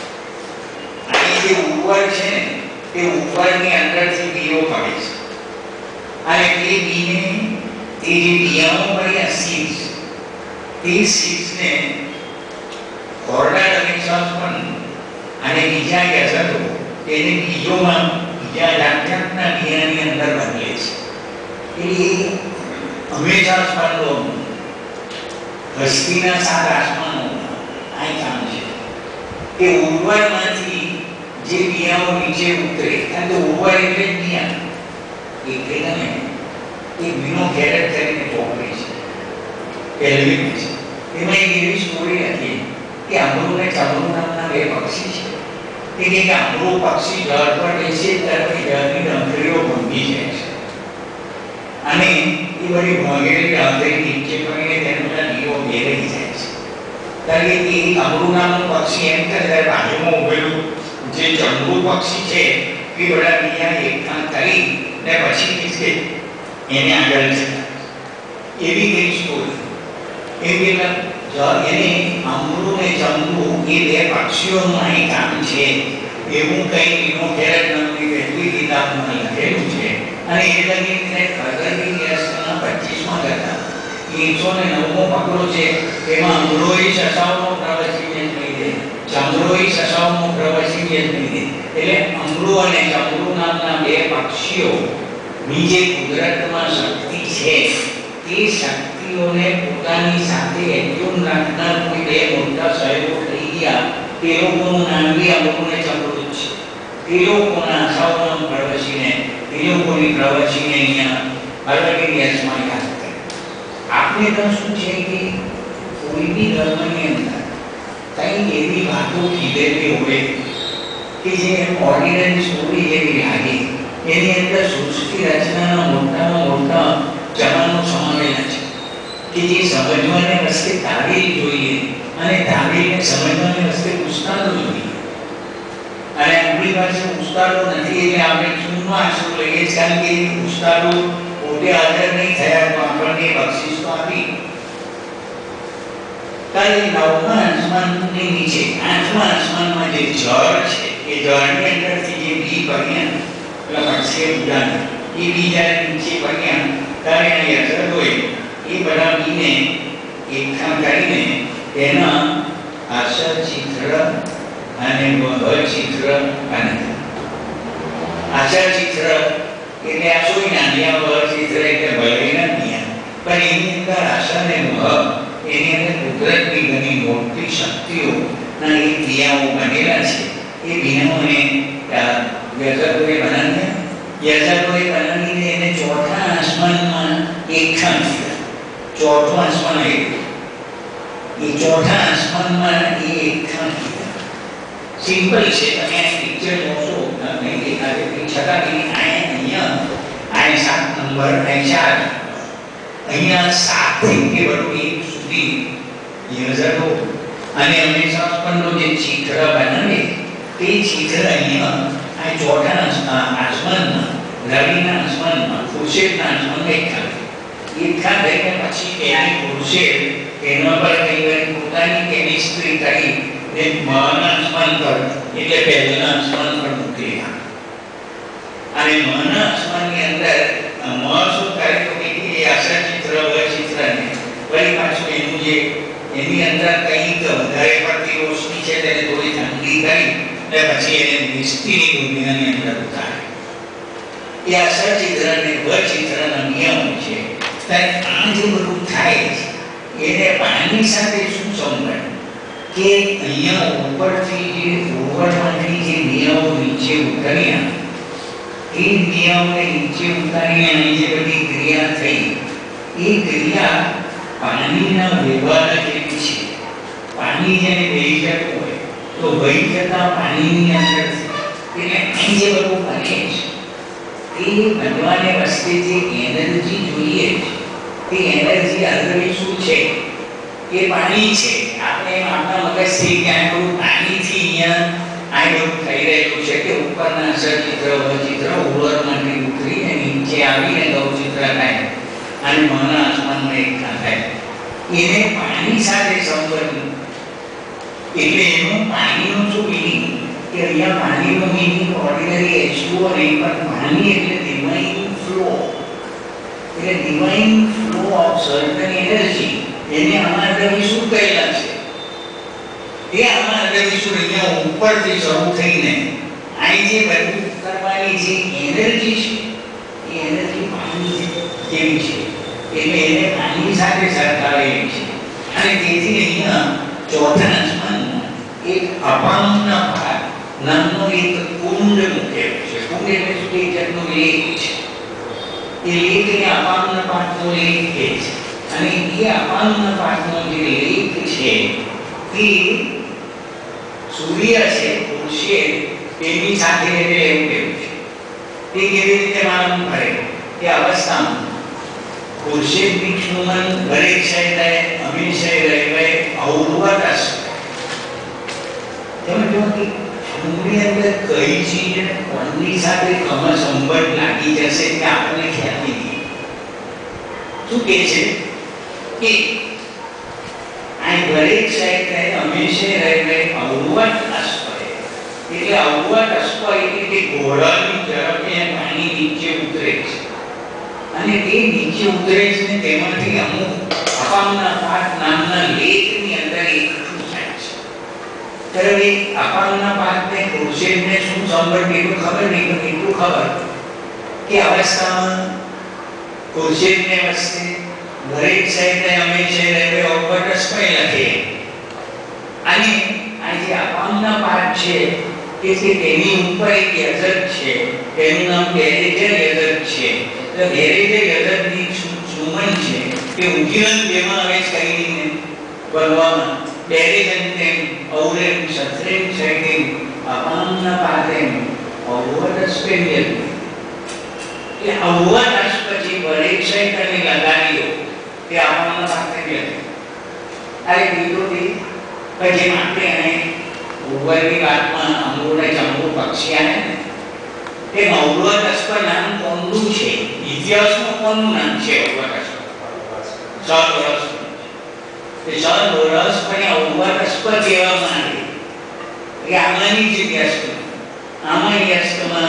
અહીં જે ઉપર છે ને તે ઉપરની અંદરથી બીઓ પડે છે અને તે બીને તે જે બીયાઓ પડ્યા સીડ્સ તે સીડ્સને ખોરડા હંમેશા પણ અને બીજા અસરો તેને બીજોમાં બીજા જાત જાતના બિયાની અંદર બદલે છે. એ હંમેશા સ્પંદો હસ્તીના સાત આસમાનો આ કામ છે. તે ઉર્વરમાંથી જે બિયાઓ નીચે ઉતરે કારણ કે ઉર્વર એટલે જ બિયા એટલે તમે એ બીનો કેરેટ કરીને ચોપડે છે. પહેલી છે એમાં એક એવી સ્ટોરી હતી કે અમૃત અને ચમરૂ નામના બે પક્ષી છે કે કે અમૃત પક્ષી ઝાડ પર બેસે ત્યારે ઝાડની ડંખરીઓ ભાંગી જાય છે અને એ બધી ભાંગેલી ડંખરી નીચે પડીને તેના બધા દીવો બેરાઈ જાય છે ત્યારે એ અમૃત નામનું પક્ષી એમ કરે ત્યારે બાજુમાં ઉભેલું જે ચમરૂ પક્ષી છે એ બધા બીજા એકઠા કરી ને પછી કે એને આગળ છે એવી કઈ સ્ટોરી એવી એને અમૃત અને ચમરૂ એ બે પક્ષીઓનું અહીં કામ છે એવું કઈ એનો ખેરત નામની પહેલી કિતાબમાં લખેલું છે અને એ લગીને ખગડની યશના પચીસમાં હતા એકસો ને નવમો પકડો છે એમાં અમરોઈ સસાવનો પ્રવચી જ નહીં દે ચમરોઈ સસાવનો પ્રવચી જ નહીં દે એટલે અમૃત અને ચમરૂ નામના બે પક્ષીઓ નીચે કુદરતમાં શક્તિ છે તે શક્તિઓને પોતાની સાથે એક્યુમ રાખનાર કોઈ બે મોટા સહયોગ થઈ ગયા તે લોકોનું નામ બી અમૃત અને ચમરૂ છે તે લોકોના સૌનામ પ્રવચીને તે લોકોની પ્રવચીને અહીંયા ભગવતી યશમાં યાદ કરે આપણે તો શું છે કે કોઈ બી ધર્મની અંદર કંઈ એવી વાતો કીધેલી હોય કે જે ઓર્ડિનરી સ્ટોરી જેવી લાગે એની અંદર સૃષ્ટિ રચનાના મોટામાં મોટા જવાનો સમાવેલા છે કે જે સમજવાને રસ્તે તારીખ જોઈએ અને તારીખને સમજવાને રસ્તે ઉસ્તાદો જોઈએ અને આપણી પાસે ઉસ્તાદો નથી એટલે આપણે ચૂનમાં આંસુ લઈએ છીએ કારણ કે ઉસ્તાદો પોતે હાજર નહીં થયા તો આપણને બક્ષિસ તો આપી કારણ નવમા આસમાનની નીચે આઠમા આસમાનમાં જે જળ છે એ જળની અંદરથી જે બી પડ્યા પેલા પક્ષીએ ઉડાન એ બી જ્યારે નીચે પડ્યા ત્યારે એની અસર હોય એ બધા બીને એકઠા કરીને તેના આશા ચિત્ર અને વહ ચિત્ર અને આશા ચિત્ર એટલે આ સોઈ નાનિયા વહ ચિત્ર એટલે ભલેના નિયા પણ એની અંદર આશા ને વહ એની અંદર કુદરતની ઘણી મોટી શક્તિઓ ના એ ક્રિયાઓ બનેલા છે એ બિનાઓને યજકોએ બનાવ્યા યજકોએ બનાવીને એને ચોથા આસમાનમાં એકઠા થયા ચોથું આસમાન આવ્યું એ ચોથા આસમાનમાં એ એકઠા થયા સિમ્પલ છે તમે આ પિક્ચર જોશો તમને દેખાશે છતાં એની અહીંયા આ સાત નંબર અહીં ચાર અહીંયા સાત થી બધું એક સુધી યજકો અને હંમેશા પણ જે ચિત્ર બનાવે તે ચિત્ર અહીંયા આ ચોથા આસમાનમાં રવિના આસમાનમાં ખુરશેદના આસમાનમાં એકઠા એકઠા થઈને પછી એની ખુરશેદ એના પર કઈ વાર પોતાની કેમિસ્ટ્રી કરી ને મહાના આસમાન પર એટલે પહેલાના આસમાન પર મૂકી અને મહાના આસમાનની અંદર મહ શું કરે તો કે એ આશા ચિત્ર વહ ચિત્રને વળી પાછું એનું જે એની અંદર કંઈક વધારે પડતી રોશની છે તેને થોડી ઠંડી કરી ને પછી એને મિસ્ત્રીની દુનિયાની અંદર ઉતારે એ આશા ચિત્ર અને વહ ચિત્રના નિયમો છે ત્યારે આ જે બધું થાય છે એને પાણી સાથે શું સંબંધ કે અહીંયા ઉપરથી જે ઉપરમાંથી જે નિયમો નીચે ઉતર્યા એ નિયમોને નીચે ઉતારીને અહીં જે બધી ક્રિયા થઈ એ ક્રિયા પાણીના વ્યવહાર જેવી છે પાણી જેને વહી જતું હોય તો વહી જતા પાણીની અંદર એટલે અહીં જે બધું બને છે એ બનવાને રસ્તે જે એનર્જી જોઈએ છે એ એનર્જી અલરેડી શું છે એ પાણી છે આપણે આપણા મગજથી ક્યાંય બધું પાણીથી અહીંયા આ બધું થઈ રહેલું છે કે ઉપરના સચિત્ર વચિત્ર ઉલરમાંથી ઉતરીને નીચે આવીને ગૌચિત્ર થાય અને મહાના આસમાનમાં એકઠા થાય એને પાણી સાથે સંબંધ એટલે એનું પાણીનું શું મિનિંગ કે અહીંયા પાણીનું meaning ordinary H two O નહીં પણ પાણી એટલે ડિવાઇન ફ્લો એટલે divine flow of certain energy એને આમાં વિષુ કહેલા છે એ આમાં અંદર વિષુ અહીંયા ઉપરથી શરૂ થઈને અહીં જે બધું કરવાની જે એનર્જી છે એ એનર્જી પાણી જેવી છે એટલે એને પાણી સાથે સરખાવેલી છે અને તેથી અહીંયા ચોથા આસમાનમાં એક અપામના ભાગ નામનો એક કુંડ મૂકેલો છે કુંડ એટલે શું એક જાતનો લેક છે એ લેક એ અપામના ભાગનો લેક છે અને એ અપાંગના પાઠનો જે લેખ છે તે સૂર્ય છે પુરુષે તેની સાથે એટલે એવું કેવું છે તે કેવી રીતે માલૂમ પડે કે અવસ્થામાં પુરુષે વિક્ષનું મન દરેક શરીરે હંમેશા રહેવાય અવગત હશે તમે જો કે ઊંઘની અંદર કઈ ચીજ કોની સાથે કમર સંબંધ લાગી જશે કે આપણને ખ્યાલ નથી શું કહે છે કે આ દરેક શરીરે હંમેશા રહેવાય અવગત હશે એટલે અવગત હશે એટલે કે ઘોડાની ઝડપે પાણી નીચે ઉતરે છે અને તે નીચે ઉતરે છે ને તેમાંથી અમુક અપાંગના પાઠ નામના લેખની અંદર એકઠું થાય છે ત્યારે અપાંગના પાઠને પુરુષને શું સંબંધ એટલું ખબર નહીં પણ એટલું ખબર કે અવસ્થામાં પુરુષને વસ્તે દરેક શરીરને હંમેશા રહેવે અવગત સ્મય લખે અને આ જે અપાંગના પાઠ છે કે તેની ઉપર એક યજ્ઞ છે તેનું નામ ગેરેજર યજ્ઞ છે તો ગેરેજર યજ્ઞની સુમન છે કે ઉજીવન જેમાં હવે કરીને બનવામાં ગેરેજન તેમ ઔરેમ સત્રેમ સૈકેમ અપાંગના પાઠેમ અવગત સ્પેન્યલ કે અવગત પછી દરેક શરીરને લગાડ્યો તે અપાંગના પાઠે લખે અરે બીજું કે જે માટે એને ઉપરની વાતમાં અમૃતને જમવું પક્ષી આવે ને તે અવગત અસ્પર નામ કોનું છે ઇતિહાસમાં કોનું નામ છે અવગત અસ્પર સૌરસ તે સૌરસ પણ અવગત અસ્પર કહેવામાં આવે કે આમાંની જ ઇતિહાસ આમાં ઇતિહાસમાં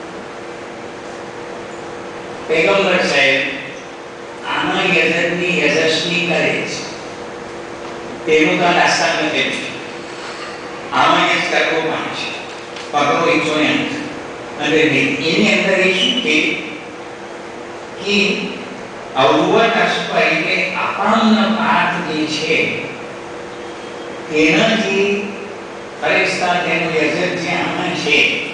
પૈગંબર સાહેબ આમાં યજ્ઞની યજસ્વી કરે છે તેનું તો દાસ્તાન નથી આમાં જ કરવો પણ છે પકડો એકસો ને અને એની અંદર એ શું છે કે અવગત અસ્પર એટલે અપાંગના પાઠ જે છે તેનાથી ફરિશ્તા તેનું યજ્ઞ જે આમાં છે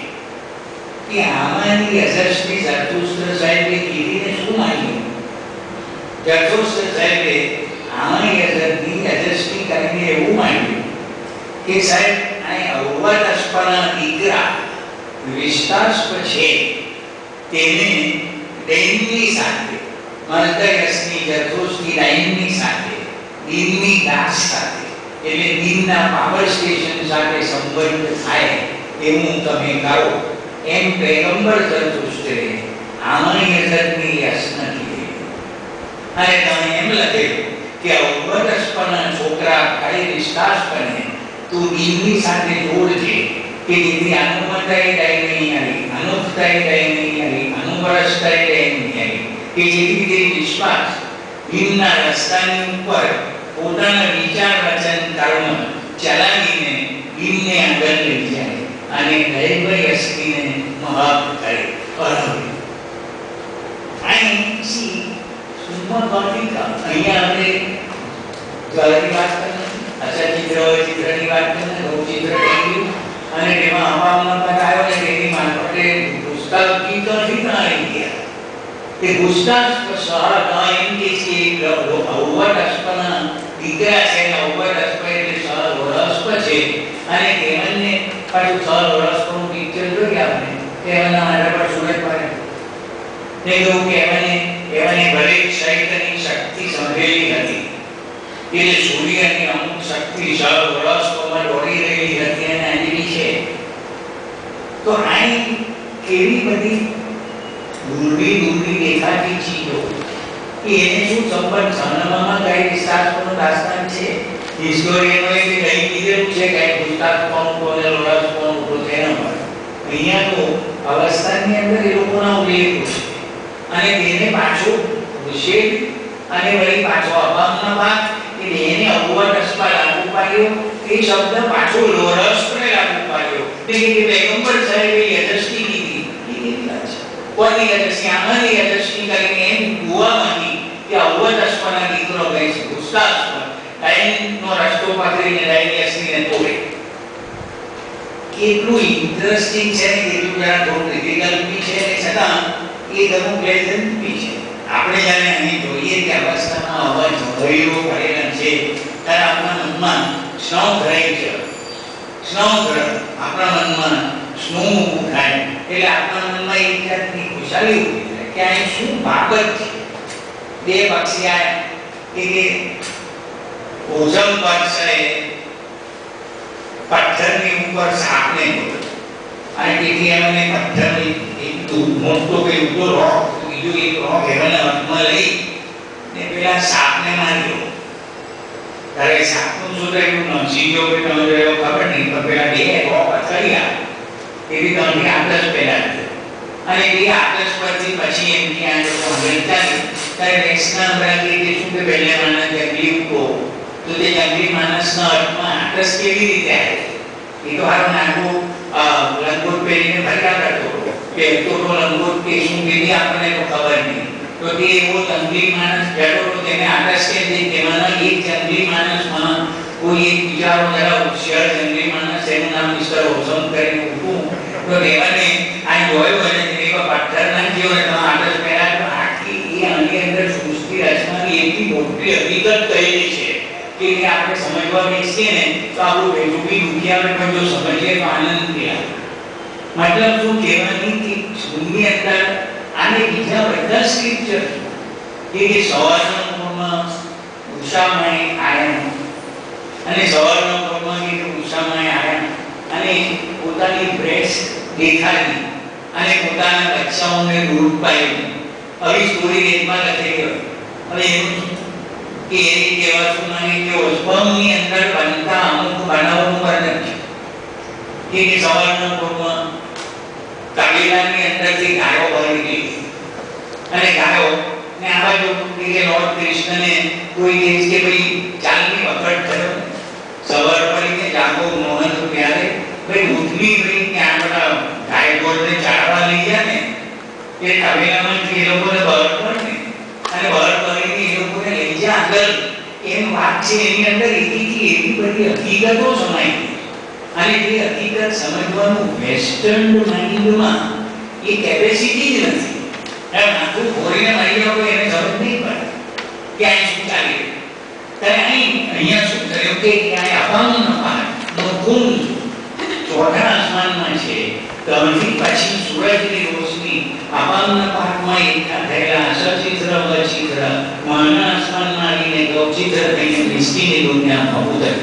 કે આમાંની યજસ્વી ઝરતુષ્ટ્ર સાહેબે કીધીને શું માન્યું ઝરતુષ્ટ્ર સાહેબે આમાં યજ્ઞની યજસ્વી કરીને એવું માન્યું કે સાહેબ આ અવગત અસ્પરના દીકરા વિસ્તાસ્પ છે તેને દૈનની સાથે મર્દયસની જથોસની દૈનની સાથે દિનની દાસ સાથે એટલે દિનના પાવર સ્ટેશન સાથે સંબંધ થાય એવું તમે કરો એમ પૈગંબર જથુષ્ટે આમાં યજ્ઞની યજ્ઞ કીધી અને તમે એમ લખેલું કે અવગત અસ્પરના છોકરા ભાઈ વિસ્તાસ્પને તું દિનની સાથે જોડજે કે જેથી અનુમતાય દઈ નહીં આવી અનુપતાય દઈ નહીં આવી અનુવરસતાય દઈ નહીં આવી કે જેથી તે વિશ્વાસ દિનના રસ્તાની ઉપર પોતાના વિચાર વચન કર્મ ચલાવીને દિનને આગળ લઈ જાય અને દૈવ યશકીને મહાપ કરે પરાવે અહીં સી સુમા ગોતિકા અહીંયા આપણે ઘરની વાત કરી અસર ચિત્ર હોય ચિત્રની વાત કરીને બહુ ચિત્ર થઈ ગયું અને તેમાં અપાવના પર આવ્યો ને તેની મારફતે પુસ્તક ગીતો થી આવી ગયા તે પુસ્તક સહ એમ કે છે અવગત અસ્પના દીકરા છે અવગત અસ્પ એટલે સહ વરસ્પ છે અને તેમને પાછું સહ વરસ્પનું પિક્ચર જોઈ આપણે તેના મારા પર સુરત પડે તે કહ્યું કે એમને એમને દરેક શરીરની શક્તિ સમજેલી હતી એટલે સૂર્યની અમુક શક્તિ સહ વરસ્પમાં દોડી રહેલી હતી અને અંજલી છે તો આ કેવી બધી દૂરવી દૂરવી દેખાતી ચીજો કે એને શું સંબંધ સંગમમાં કઈ વિસ્તારનો દાસ્તાન છે હિસ્ટોરિયનો એ કે કઈ કીધેલું છે કઈ પુસ્તક કોણ કોને લોરસ કોણ તો તેના પર અહીંયા તો અવસ્થાની અંદર એ લોકોના ઉલ્લેખ છે અને તેને પાછો વિશે અને વળી પાછો અભાવના ભાગ કે એને અવગત અસ્પા લાગુ પાડ્યો એ શબ્દ પાછો લોરસ પર લાગુ પાડ્યો એટલે કે પૈગંબર સાહેબે યજસ્વી કીધી એ કેવી વાત છે કોની યજસ્વી આમાંની યજસ્વી કરીને એમ ગુવામાંથી કે અવગત અસ્પાના દીકરો કહે છે પુસ્તક ડાયનનો રસ્તો પાથરીને ડાયનિયસને તોડે કેટલું ઇન્ટરેસ્ટિંગ છે ને કેટલું જરા થોડું ક્રિટિકલ બી છે અને છતાં એ ઘણું પ્લેઝન્ટ બી છે આપણે જ્યારે અહીં જોઈએ કે અવસ્થામાં અવાજ વહીરો પડેલા છે ત્યારે આપણા મનમાં સ્નવ ગ્રહ છે, સ્નવ ગ્રહ આપણા મનમાં સ્નો થાય એટલે આપણા મનમાં એક જાતની ખુશાલી ઉભી થાય કે આ શું બાબત છે. બે પક્ષી આયા કે ઓઝમ પક્ષે પથ્થરની ઉપર સાપને જોયો અને તેથી એમને પથ્થરની એક મોટો કે ઉડો રોક બીજો એક રોક એમને હાથમાં લઈ ને પેલા સાપને માર્યો. ત્યારે સાપનું શું થયું નસીજો કે તમે જોયો ખબર નહીં પણ પેલા બે રોક અથડ્યા એવી ત્રણથી આકર્ષ પેલા અને એ આકર્ષ પરથી પછી એમની આ લોકો હંમેશા ત્યારે વેસના અમરાજી કે શું કે પહેલા માણસ જંગલી ઉઠો તો તે જંગલી માણસના અર્થમાં આકર્ષ કેવી રીતે આવે એ તો હારો નાખો લંગોટ પહેરીને ફર્યા કરતો કે તો તો લંગોટ કે શું કેવી આપણને તો ખબર નહીં તો તે એવો જંગલી માણસ બેઠો તો તેને આકર્ષ કે તે તેમાંના એક જંગલી માણસમાં કોઈ એક વિચારો જરા હોશિયાર જંગલી માણસ એનું નામ મિસ્ટર ઓઝમ કરીને ઉઠું તો તેમને આ જોયું અને તેની પર પથ્થર નાખ્યો અને તમે આકર્ષ પહેલા તો આખી એ આની અંદર સૃષ્ટિ રચનાની એટલી મોટી હકીકત કહેલી છે કે આપણે સમજવા બેસીએ ને તો આપણું બેઠું બી દુખી આવે પણ જો સમજીએ તો આનંદ થાય. મતલબ શું કહેવાની કે શૂન્ય અંદર આને બીજા બધા સ્ક્રિપ્ચર કે જે સવારના પૂર્વમાં ઉષામય આયન અને સવારના પૂર્વમાં કે ઉષામય આયન અને પોતાની બ્રેસ્ટ દેખાડી અને પોતાના બચ્ચાઓને દૂધ પાયું આવી સ્ટોરી રેતમાં લખેલી હોય. હવે એવું કે એની કહેવાતું નહીં કે ઉષ્મની અંદર બનતા અમુક બનાવોનું વર્ણન છે કે સવારના પૂર્વમાં તબેલાની અંદરથી ગાયો બહાર ગઈ અને ગાયો ને આ બાજુ કે લોર્ડ કૃષ્ણને કોઈ કહે કે ભાઈ ચાલની પકડ થયો સવાર પડીને જાગો મોહન ત્યારે ભાઈ ઉઠની ભાઈ કે આ બધા ગાય ગોળને ચારવા લઈ ગયા ને એ તબેલામાંથી એ લોકોને બહાર પડે અને બહાર પડીને એ લોકોને લઈ જાય આગળ એમ વાત છે. એની અંદર એથી એવી બધી હકીકતો સમાઈ અને એ હકીકત સમજવાનું વેસ્ટર્ન માઇન્ડમાં એ કેપેસિટી જ નથી. એમ આખું ફોરીને મારી જાવ એને સમજ નહીં પડે કે આ શું ચાલી રહ્યું. ત્યારે અહીં અહીંયા શું થયું કે ક્યાંય અપાંગ નો કુંજ ચોથા આસમાનમાં છે ત્રણથી પછી સૂરજની રોશની અપાંગના પાકમાં એકઠા થયેલા અસચિત્ર વચિત્ર મહાના આસમાનમાં આવીને ગૌચિત્ર થઈને મિસ્ટીની દુનિયામાં ઉતર્યું.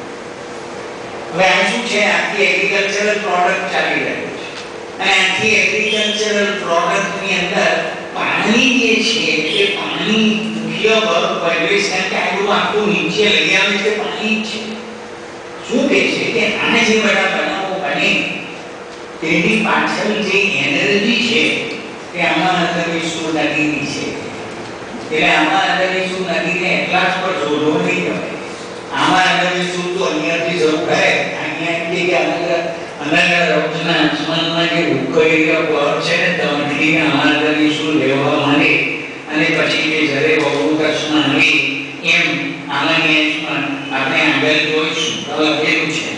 હવે આ શું છે આખી એગ્રીકલ્ચરલ પ્રોડક્ટ ચાલી રહ્યું છે અને આખી એગ્રીકલ્ચરલ પ્રોડક્ટની અંદર પાણી જે છે એ પાણી મુખ્ય ભાગ ભજવે છે કે આ આખું નીચે લઈ આવે છે પાણી છે. શું કહે છે કે આને જે બધા બનાવો બને તેની પાછળ જે એનર્જી છે તે આમાં અંદર વિશ્વ નદીની છે. એટલે આમાં અંદર વિશ્વ નદીને એટલા જ પર જોડો નહીં કહેવાય. આમાં અંદર વિશ્વ તો અહીંયાથી શરૂ થાય અહીંયા કે અંદર અંદર રોજના આસમાનમાં જે ઉકેલીઓ પર છે ને તમથીને આમાં અંદર વિશ્વ લેવા માંડે અને પછી જે જરે બહુકૃષ્ણ આવી એમ આમાંની આસમાન આપણે આગળ જોઈશું લખેલું છે.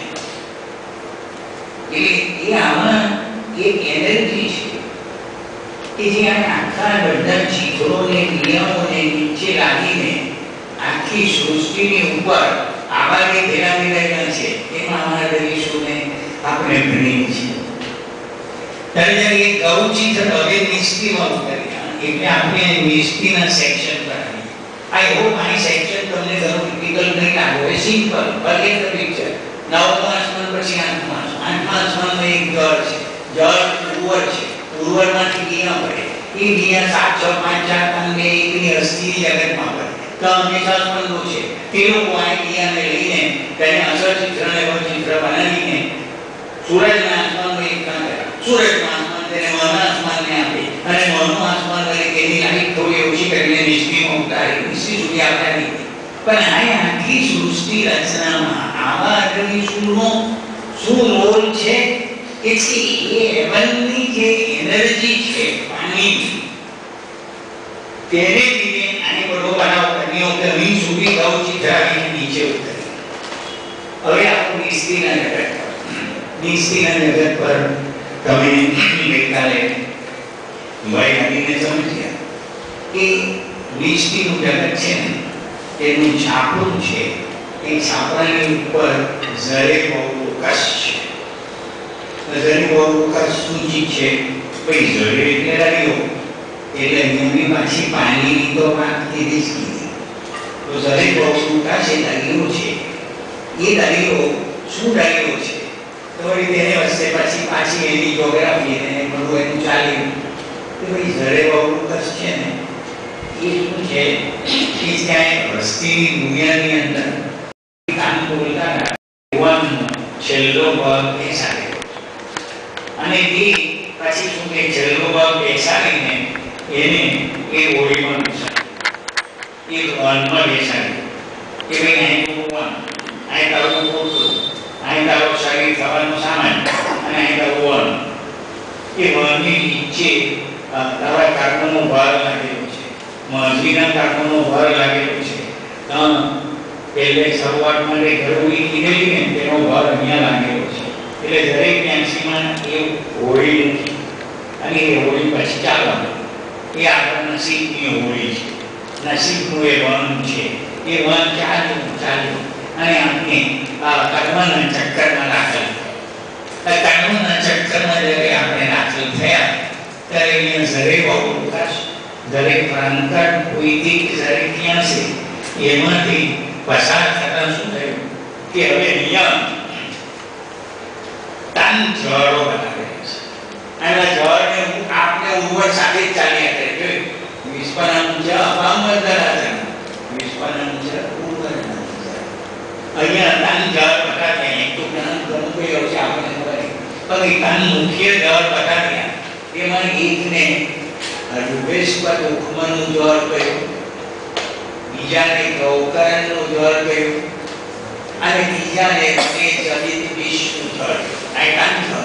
એટલે એ આમાં એક એનર્જી છે કે જે આખા બધા ચિત્રોને નિયમોને નીચે લાવીને આખી સૃષ્ટિની ઉપર આવારી ફેલાવી રહ્યા છે. એમાં અમારા વિશ્વને આપણે ભણી છે. ત્યારે એક ગૌચિત્ર હવે નિશ્ચિતમાં ઉતર્યા એટલે આપણે નિશ્ચિતના સેક્શન બનાવી. આઈ હોપ આ સેક્શન તમને ઘણું ડિફિકલ્ટ નહીં લાગે. સિમ્પલ બટ એક પિક્ચર નવમા આસમાન પછી આઠમા આઠમા આસમાનમાં એક જળ છે. જળ ઉર્વર છે. ઉર્વરમાંથી દિયા પડે. એ દિયા સાત છ પાંચ ચાર ત્રણ બે એકની અસ્થિની જગતમાં પડે તો હંમેશા સ્પંદો છે. તે લોકો આ દિયાને લઈને તેને અસર ચિત્રને ચિત્ર બનાવીને સૂરજના આસમાનમાં એક કામ કરે. સૂરજના આસમાન તેને મહાના આસમાનને આપે અને મહાનું આસમાન વડે તેની લાઈટ થોડી ઓછી કરીને નિશ્ચિતમાં ઉતારી નિશ્ચિત સુધી આપણે પણ આ આખી સૃષ્ટિ રચનામાં આવા અગ્નિ સૂરનો શું રોલ છે કે એ હેવનની જે એનર્જી છે પાણી તેને લીધે આને બધો બનાવ કર્યો કે અહીં સુધી ગૌચિત્ર આવીને નીચે ઉતરી. હવે આપણું નિશ્ચિતના જગત પર નિશ્ચિતના જગત પર તમે ગઈકાલે ભાઈ આવીને સમજ્યા કે લીસ્ટીનું જગત છે ને તેનું છાપરું છે, એ છાપરાની ઉપર ઝરે બહુકસ છે. ઝરે બહુકસ સૂચિ છે. ભાઈ ઝરે એટલે રહ્યો એટલે નિયમની પાછી પાણીની તો વાત એવી જ કીધી. તો ઝરે બહુકસ એ દરિયો છે. એ દરિયો શું દરિયો છે? તો વળી તેને વચ્ચે પછી પાછી એની જોગ્રાફી ને બધું એનું ચાલ્યું કે ભાઈ ઝરે બહુકસ છે ને એ શું છે કે ત્યાં વસ્તીની દુનિયાની અંદર કામ બોલતા યુવાનનો છેલ્લો ભાગ બેસાડેલો અને એ પછી શું કે છેલ્લો ભાગ બેસાડીને એને એ હોળીમાં બેસાડ્યું, એ વનમાં બેસાડ્યું કે ભાઈ અહીં તું વન, અહીં તારું પોતું, અહીં તારો શરીર થવાનું સામાન અને અહીં તારું વન. એ વનની નીચે તારા કર્મનો ભાર લાગેલો છે, મજૂરીના કર્મનો ભાર લાગેલો છે. એટલે શરૂઆતમાં જે ઘરવી કીધેલી ને તેનો ભાર અહીંયા લાગેલો છે. એટલે દરેક જ્ઞાનસીમાં એ હોળી નથી અને એ હોળી પછી ચાલવાનું. એ આપણા નસીબની હોળી છે, નસીબનું એ વન છે. એ વન ચાલ્યું ચાલ્યું અને આપણે આ કર્મના ચક્કરમાં દાખલ થયા. કર્મના ચક્કરમાં જ્યારે આપણે દાખલ થયા ત્યારે અહીંયા દરેક અવકાશ, દરેક પ્રાંતર કોઈથી દરેક ક્યાં છે એમાંથી પસાર થતા શું થયું કે હવે અહીંયા તન જળો બનાવે છે. અને જળને આપણે ઉર્વર સાથે જ ચાલ્યા કરે છે. વિશ્વનામ જ અપામદરાજન, વિશ્વનામ જ ઉર્વરનામ. અહીંયા તન જળ બતાવ્યા. એક તો જ્ઞાન ઘણું કયું છે આપણને ખબર, પણ તન મુખ્ય જળ બતાવ્યા. એમાં એકને રૂપેશ્વર ઉખમનું જળ કહ્યું, બીજાને ગૌકરણનું જળ કહ્યું અને ત્રીજાને જલિત વિષ્ણુ જળ. આ તાન જળ.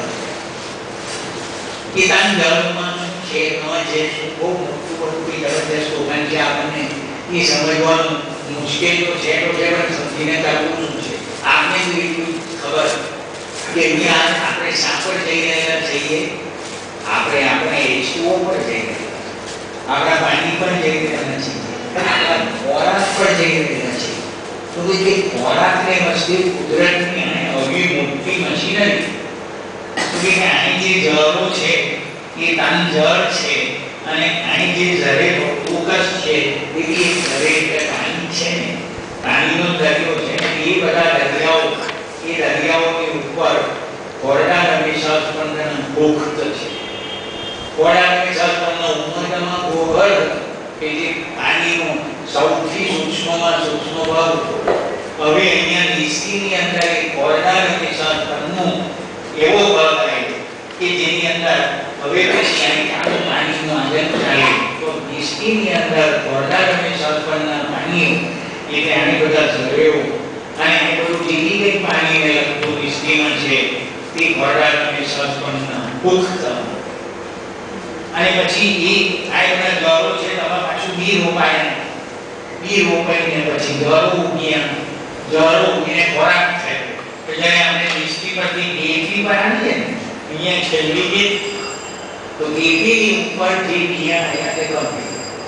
એ તાન જળમાં છે ન છે બહુ મોટું મોટું જબરદસ્ત ઓગાન છે. આપણને એ સમજવાનું મુશ્કેલ તો છે તો છે પણ સમજીને કરવું શું છે. આપણે તો એટલું ખબર કે અહીંયા આપણે સાપડ જઈ રહ્યા છીએ, આપણે આપણે એચટુઓ પર જઈ રહ્યા, આપણા પાણી પણ જઈ રહ્યા છીએ, આપણા ખોરાક પર જઈ રહ્યા છે. તો જે ખોરાકને વસ્તુ કુદરતની અને આવી મોટી મશીનરી, તો કે અહીં જે જળો છે એ તન જળ છે અને અહીં જે ઝરે ફોકસ છે એ ઝરે એટલે પાણી છે ને, પાણીનો દરિયો છે. એ બધા દરિયાઓ, એ દરિયાઓની ઉપર કોરડા રમેશા સ્પંદન ભોગત છે. કોરડા રમેશા સ્પંદન ઉમરમાં ગોબર કે જે પાણીનો સૌથી સૂક્ષ્મમાં સૂક્ષ્મ ભાગ હતો. હવે અહીંયા નીચીની અંદર એ કોરડા રમેશા સ્પંદનો એવો ભાગ આવ્યો કે જેની અંદર હવે પછી અહીં આખું પાણીનું આંદોલન ચાલે. તો નીચીની અંદર કોરડા રમેશા સ્પંદના પાણીઓ એટલે આની બધા ઝરેઓ અને એ બધું જેવી કંઈ પાણીને લગતું નીચીમાં છે તે કોરડા રમેશા સ્પંદના પુખ્ત. અને પછી એ આયના જળો છે તેમાં પાછું બી રોપાયા, બી રોપાઈને પછી જળો ઉગ્યા, જળો ઉગીને ખોરાક થયો. તો જ્યારે આપણે દૃષ્ટિ પરથી ગેટલી પર આવીએ ને અહીંયા છેલ્લી ગેટ, તો ગેટની ઉપર જે બીયા આવ્યા તે ગમે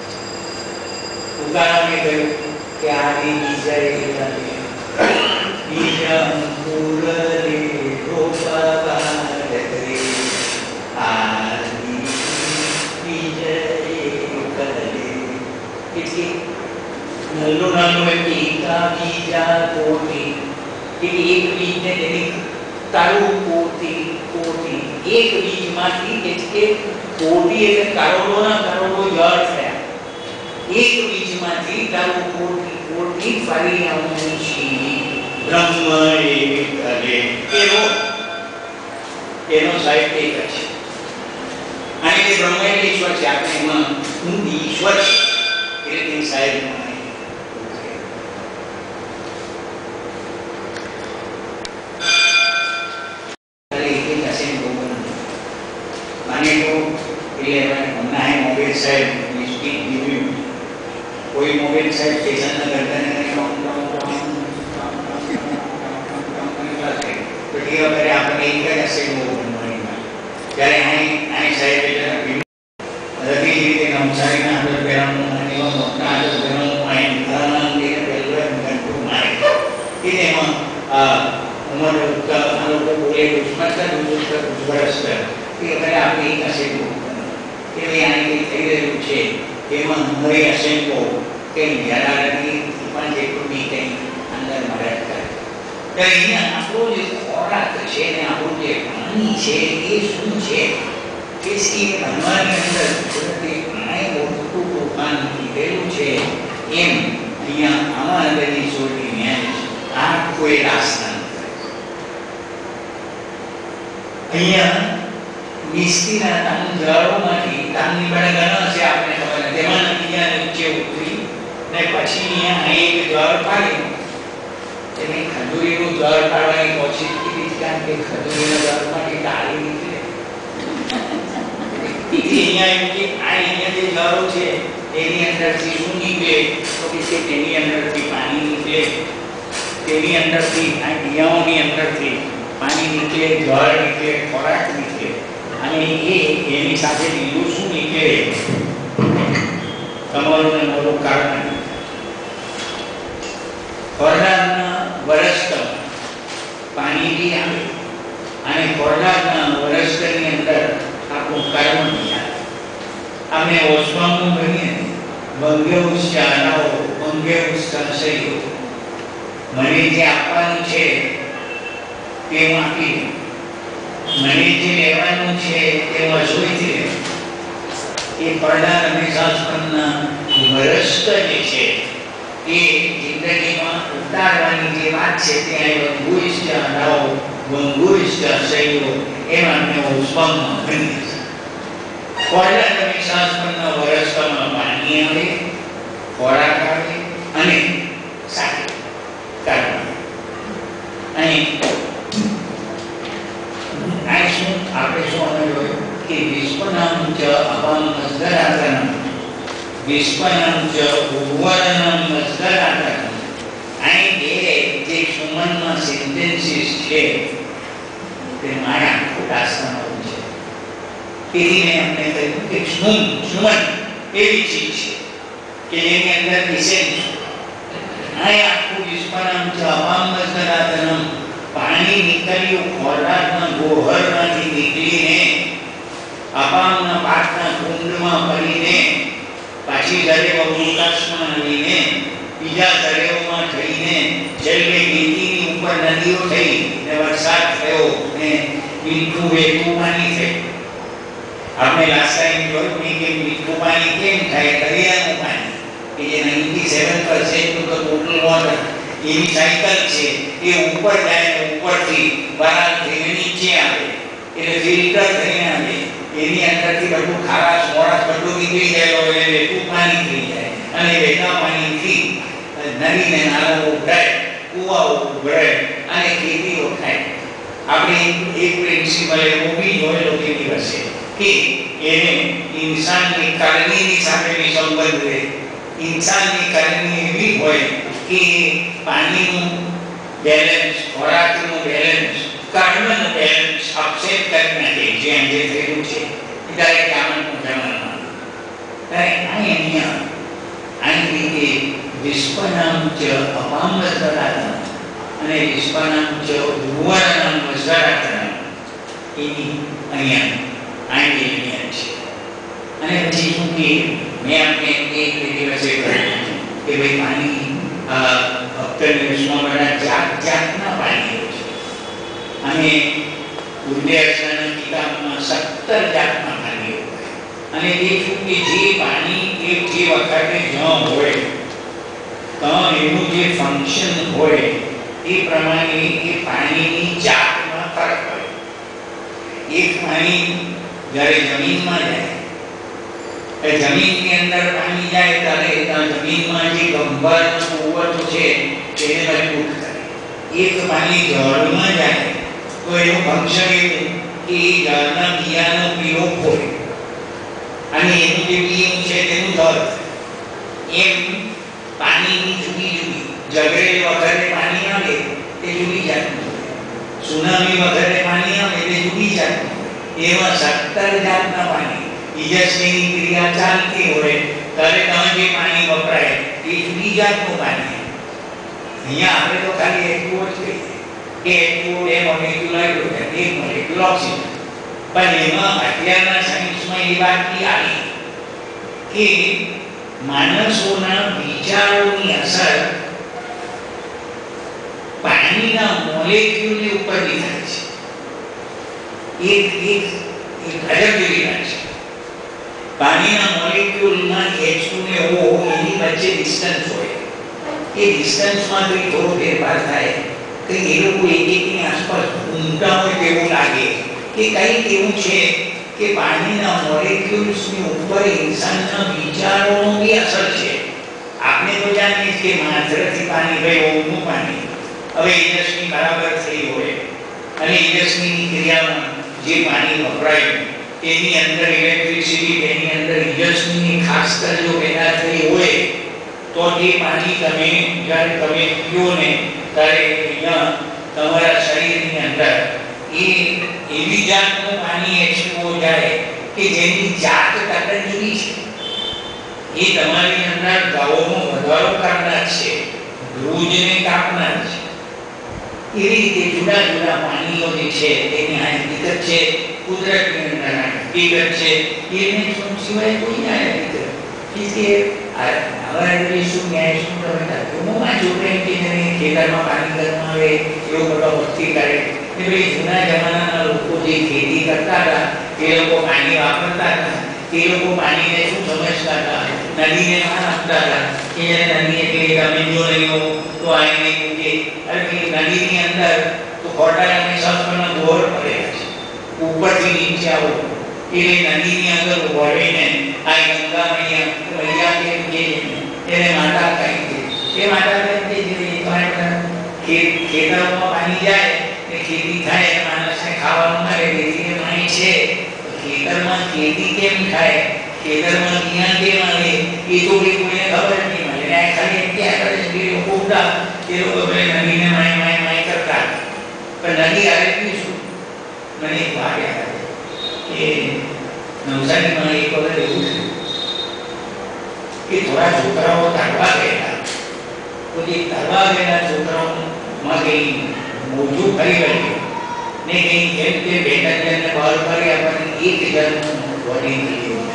ઉગારાને કહ્યું કે આની બીજા એ બીજા અંકુર રે રોપા રે આની નલ્લો નાનો એકા બીજા કોટી, એક બીજને જેની તારું કોટી કોટી, એક બીજમાંથી એટલે કોટી એટલે કરોડોના કરોડો જળ થયા. એક બીજમાંથી તારું કોટી કોટી ફરી આવવું છે. બ્રહ્મ એક કરે એનો એનો સાહેબ એક છે. અને એ બ્રહ્મ એટલે ઈશ્વર છે. આપણે એમાં હું ઈશ્વર છે એટલે તે સાહેબ कोई मोबाइल साइड स्टेशन में करते हैं तो ठीक है मेरे आप नहीं कर ऐसे वो ત્યારે અહીં અહીં સાહેબ એટલે રતી રીતે નવસારીના અંદર પહેલાનું એક અસેમ્બો કે ભાઈ આ કંઈ થઈ રહ્યું છે એમાં હમણાં અસેમ્બો કે જરાથી પણ જેટલું બી કંઈ અંદર મદદ કરે. તો અહીંયા આપણો જે ખોરાક છે ને આપણું જે પાણી છે એ શું છે કે ભણવાની અંદર કુદરતી પાણી બહુ મોટું તોફાન કીધેલું છે એમ અહીંયા આમાં અંદરની ચોટી ન્યાય આ કોઈ રાસ્તા અહીંયા મિસ્તીના તાન જળોમાંથી તાનની બળે ઘણા છે આપણે ખબર નથી તેમાં અહીંયા નીચે ઉતરી ને પછી અહીંયા એક જળ પાડ્યું એને ખજૂરીનું જળ પાડવાની કોશિશ કરી કારણ કે ખજૂરીના જળમાંથી ડાળી નીકળે અહીંયા એમ કે આ અહીંયા જે જળો છે એની અંદરથી શું નીકળે તો કે તેની અંદરથી પાણી નીકળે તેની અંદરથી આ દિયાઓની અંદરથી પાણી નીકળે જળ નીકળે ખોરાક નીકળે અને એ એની સાથે લીલું શું નીકળે તમારું ને મારું કારણ ખોરાકના વરસ્ત પાણી બી આવે અને ખોરાકના વરસ્તની અંદર આપણું કર્મ બી આવે. આપણે ઓછવામાં ભણીએ બંગે ઉચ્ચારાઓ બંગે ઉચ્ચાશયો મને જે આપવાનું છે તે હું આપી દઉં, મને જે લેવાનું છે તે વસૂલથી લે. એ પડદાર હંમેશા સ્પંદના વરસ્ત જે છે એ જિંદગીમાં ઉતારવાની જે વાત છે તે અહીં બંગુઈષ્ઠાઓ બંગુઈષ્ઠાશયો એમાં આપણે ઉષ્મમાં ભણીએ છીએ. પડદાર હંમેશા સ્પંદના વરસ્તમાં પાણી આવે, ખોરાક આવે અને સાથે કર્મ. અહીં આ શું આપણે શું અમે જોયું કે વિશ્વનામ ચ અપમ મસ્દરાતનમ વિશ્વનામ ચ ઉર્વરનમ મસ્દરાતનમ. અહીં બે જે સુમનમાં સેન્ટેન્સીસ છે તે મારા ખોટા સ્થાનો છે. તેથી મેં અમને કહ્યું કે સુમન સુમન એવી ચીજ છે કે જેની અંદર વિશેષ અહીં આખું વિશ્વનામ ચ અપમ મસ્દરાતનમ પાણી નીકળ્યું ખોરાકના ગોહરમાંથી નીકળીને અપામના પાકના કુંડમાં પડીને પાછી દરેવ અવકાશમાં આવીને બીજા દરેવમાં થઈને છેલ્લે ગીતીની ઉપર નદીઓ થઈ ને વરસાદ થયો ને મીઠું વેઠું પાણી થયું. આપણે લાસ્ટ ટાઈમ જોયું નહીં કે મીઠું પાણી કેમ થાય દરિયાનું પાણી કે જે નાઇન્ટી સેવન પર્સન્ટ તો ટોટલ વોટર એની સાયકલ છે એ ઉપર જાય ને ઉપરથી બહાર થઈને નીચે આવે એટલે ફિલ્ટર થઈને આવે એની અંદરથી બધું ખારાશ મોરાશ બધું નીકળી જાય એટલે વેઠું પાણી થઈ જાય અને વેઠા પાણીથી નદીને નાળાઓ ઉભરાય, કૂવાઓ ઉભરાય અને ખેતીઓ થાય. આપણે એક પ્રિન્સિપલ એવો બી જોયેલો તે દિવસે કે એને ઇન્સાનની કરણીની સાથેની સંબંધ રહે. ઇન્સાનની કરણી એવી હોય કે પાણીનું બેલેન્સ, ખોરાકનું બેલેન્સ, કર્મનું બેલેન્સ અપસેટ કરી નાખે. જે આજે થયેલું છે ત્યારે કામનું જમાનમાં ત્યારે અહીંયા આવી રીતે વિશ્વનામ ચ અપામ વસ્તરાતનમ અને વિશ્વનામ ચ ઉર્વરનામ વસ્તરાતનમ એની અહીંયા આવી અહીંયા છે. અને પછી શું કે મેં આપણે એક દિવસે કહ્યું કે ભાઈ પાણી ભક્તને વિશ્વમાં બધા જાત જાતના પાણીઓ છે અને ઉદયસના કિતાબમાં સત્તર જાતના પાણીઓ હોય અને એ શું કે જે પાણી એ જે વખતે જ્યાં હોય ત્યાં એનું જે ફંક્શન હોય એ પ્રમાણે એ પાણીની જાતમાં ફરક હોય. એક પાણી જ્યારે જમીનમાં જાય જમીનની અંદર પાણી જાય ત્યારે જમીનમાં જે ગંભર કુવત છે તેને મજબૂત કરે. એક પાણી જળમાં જાય તો એનું ફંક્શન એવું કે એ જળના બિયાનો પીળો હોય અને એનું જે બીયું છે તેનું દર. એમ પાણીની જુદી જુદી ઝઘડે વખતે પાણી આવે તે જુદી જાતનું હોય, સુનામી વખતે પાણી આવે તે જુદી જાતનું હોય. એવા સત્તર જાતના પાણી ઈજસની ક્રિયા ચાલતી હોય ત્યારે તમે જે પાણી વપરાય એ જુદી જાતનું પાણી. અહીંયા આપણે તો ખાલી એટલું જ કહીએ કે એટલું બે મોલેક્યુલ હાઇડ્રોજન એક મોલેક્યુલ ઓક્સિજન, પણ એમાં અત્યારના સાયન્સમાં એ વાત આવી કે માણસોના વિચારોની અસર પાણીના મોલેક્યુલની ઉપર બી થાય છે. એક એક એક અજબ જેવી વાત છે. પાણીના મોલેક્યુલમાં એચ ટુ ને O એની વચ્ચે ડિસ્ટન્સ હોય. એ ડિસ્ટન્સમાં કોઈ થોડો ફેરફાર થાય કે એ લોકો એક એકની આસપાસ ઊંઘતા હોય તેવું લાગે કે કંઈક એવું છે કે પાણીના મોલેક્યુલ્સની ઉપર ઇન્સાનના વિચારોની અસર છે. આપણે તો જાણીએ છીએ કે માત્રથી પાણી ગઈ ઓનું પાણી હવે ઇન્ડસ્ટ્રી બરાબર થઈ હોય અને ઇન્ડસ્ટ્રીની ક્રિયામાં જે પાણી વપરાયું તેની અંદર ઇલેક્ટ્રિસિટી તેની અંદર ઇન્ડસ્ટ્રીની ખાસ કર જો પેદા થઈ હોય તો તે પાણી તમે જ્યારે તમે પીઓ ને ત્યારે અહીંયા તમારા શરીરની અંદર એ એવી જાતનું પાણી એચવો જાય કે જેની જાત તકનીકી છે. એ તમારી અંદર ગાઓનો વધારો કરનાર છે, ધ્રુજને કાપનાર છે. એવી રીતે જુદા જુદા પાણીઓ જે છે તેની આ હકીકત છે, કુદરતની અંદર હકીકત છે. એને શું સિવાય કોઈ ના હકીકત કે હવે શું ન્યાય શું તમે હું આ છોકરા કે જેને ખેતરમાં પાણી કરવામાં આવે એવો બધો વસ્તી કરે કે ભાઈ જૂના જમાનાના લોકો જે ખેતી કરતા હતા એ લોકો પાણી વાપરતા હતા. એ લોકો પાણીને શું સમજતા હતા, નદીને ના આપતા હતા કે જ્યારે નદી એટલે તમે જો નહીં હો તો આઈને કે અરે નદીની અંદર તો ખોટા અને સંસ્કરણ બોર પડેલા છે ઉપરથી નીચે આવો એટલે નદીની અંદર વળીને આ ગંગા મૈયા મૈયા કેમ કે એને માતા કહી છે. એ માતા કહી છે જે ખેતરોમાં પાણી જાય ને ખેતી થાય માણસને ખાવાનું મળે તેથી પાણી છે. ખેતરમાં ખેતી કેમ થાય, ખેતરમાં ક્યાં કેમ આવે એ તો કોઈ કોઈને ખબર નહીં મળે. આ ખાલી ક્યાં કરે છે એ લોકો ઉડા એ લોકો પેલા નદીને માય માય માય કરતા. પણ નદી આવે શું મને એક વાત યાદ આવે કે નવસારીમાં એક વખત એવું થયું કે થોડા છોકરાઓ તરવા ગયેલા. તો જે તરવા ગયેલા છોકરાઓમાં કંઈ મોજું ફરી ગયું ને કંઈ જેમ કે બે હજારને બહાર કરી આપણને એક હજારનું વોટિંગ થયું.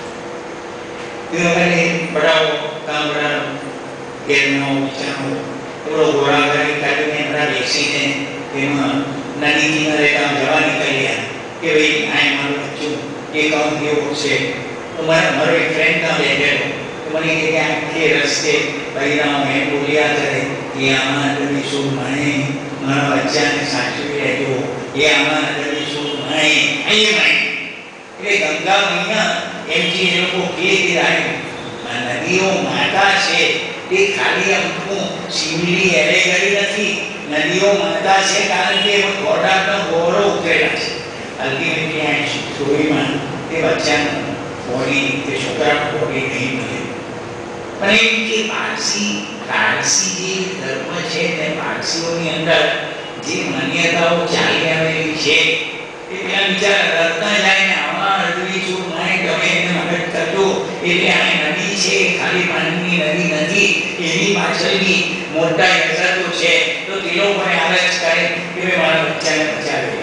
એ વખતે બડાઓ કામ બડા ઘેરનો વિચારો થોડો ઘોડા કરી કાઢીને બધા બેસીને એમાં નદી કિનારે કામ જવા નીકળ્યા કે ભાઈ આ મારું બચ્ચું એ કામ કેવું છે. તો મારા મારો એક ફ્રેન્ડ કામ બેઠેલો મને કે આખે રસ્તે બૈરાઓ એમ બોલ્યા કરે કે આમાં તમે શું માણે મારા બચ્ચાને સાચવી રહેજો, એ આમાં તમે શું માણે અહીં માણે એટલે ગંગા મૈયા એમથી એ લોકો કે રાખ્યું નદીઓ માતા છે તે ખાલી અમુક શિવલી એરે કરી નથી. નદીઓ માતા છે કારણ કે ઘોડાનો ગોળો ઉતરેલા છે. અલ્ટિમેટલી આ સ્ટોરીમાં તે બચ્ચાનું બોડી તે છોકરાનું બોડી નહીં મળે. પણ એમ કે પારસી પારસી જે ધર્મ છે તે પારસીઓની અંદર જે માન્યતાઓ ચાલી આવેલી છે તે પેલા બિચારા રડતા જાય ને આવા અડધી શું માય ગમે એને મગજ કરજો એટલે આ નદી છે ખાલી પાણીની નદી નથી, એની પાછળની મોટા યજ્ઞો છે. તો તે લોકોને આરજ કરે કે મેં મારા બચ્ચાને બચાવે.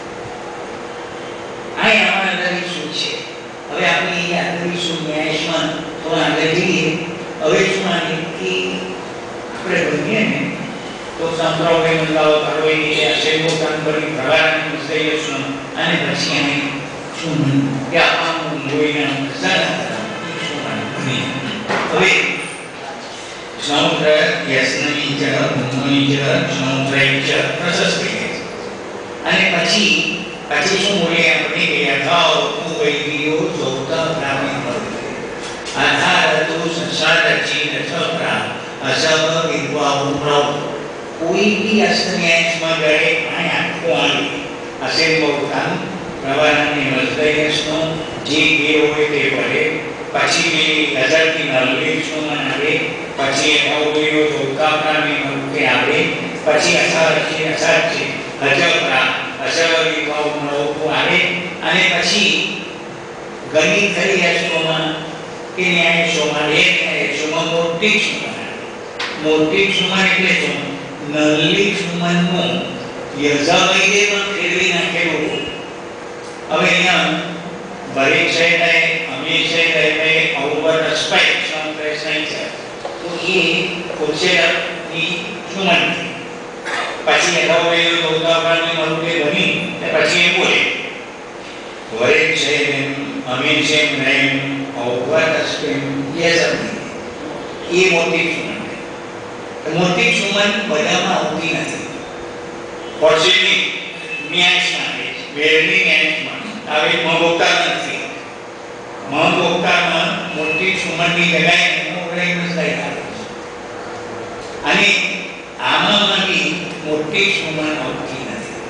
આ આમાં અંદર શું છે. હવે આપણે એ આગળ શું ન્યાયમાં તો આગળ જઈએ. હવે શું માની કે આપણે ભણીએ ને તો સંપ્રદાય મંડાઓ કરવાની છે અસેબો કામ કરી પ્રવાહની વિષય શું અને પછી અમે શું મન કે આમ જોઈને સારા શું માની. હવે સમુદ્ર યસ્નની જળ મુંબઈ જળ સમુદ્રય જળ પ્રશસ્તિ અને પછી પછી શું બોલે આપણે કે યથાઓ મુંબઈઓ જોતા પ્રાણી પર આધાર તો સંસાર જીન છોકરા અસબ વિદ્વા ઉમરો કોઈ બી અસ્તન્યાસમાં ગળે આ આખો આવી અસેમ્બો કામ પ્રવાહની મજદયસનો જે ગેર હોય તે પડે. પછી બે હજારથી નલવીસમાં આવે પછી અવગયો જોતા પ્રાણી રૂપે આવે પછી અસાર છે અસાર છે હજપરા અસબ વિદ્વા ઉમરો આવે અને પછી ઘણી ખરી અસ્તોમાં કે ન્યાય શોમાં એક ન્યાય શોમાં મોટી ક્ષુમન મોટી ક્ષુમન એટલે શું નલ્લી ક્ષુમનનું યજાવૈદેમાં ફેરવી નાખેલું હવે અહીંયા પરીક્ષેને અમીષેને ઔવરસ્પેક્ષમ પ્રશ્નૈ તો એ ઉચ્ચેરની સુમન પછી એનો ઉદાહરણની મરુકે બની ને પછી એ બોલે પરીક્ષેને અમીષેને ઔવરસ્પેમ યસમી એ મોટી સુમન મોટી સુમન બધામાં આવતી નથી પછીની ન્યાયમાં વેરની ન્યાયમાં આવે મહોક્તા નથી મહોક્તામાં મોટી સુમનની જગ્યાએ મોરૈનું થઈ આવે અને આમાંથી મોટી સુમન આવતી નથી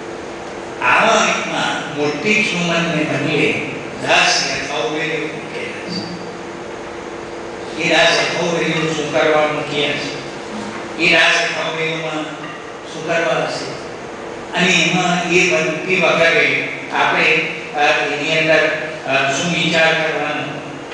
આમાં મોટી સુમનને બદલે દાસ યથાવેલી મૂકેલા છે એ દાસ યથાવેલી શું કરવા મૂક્યા છે એ દાસ યથાવેલીમાં શું કરવા હશે અને એમાં એ બનતી વખતે આપણે એની અંદર શું વિચાર કરવાનો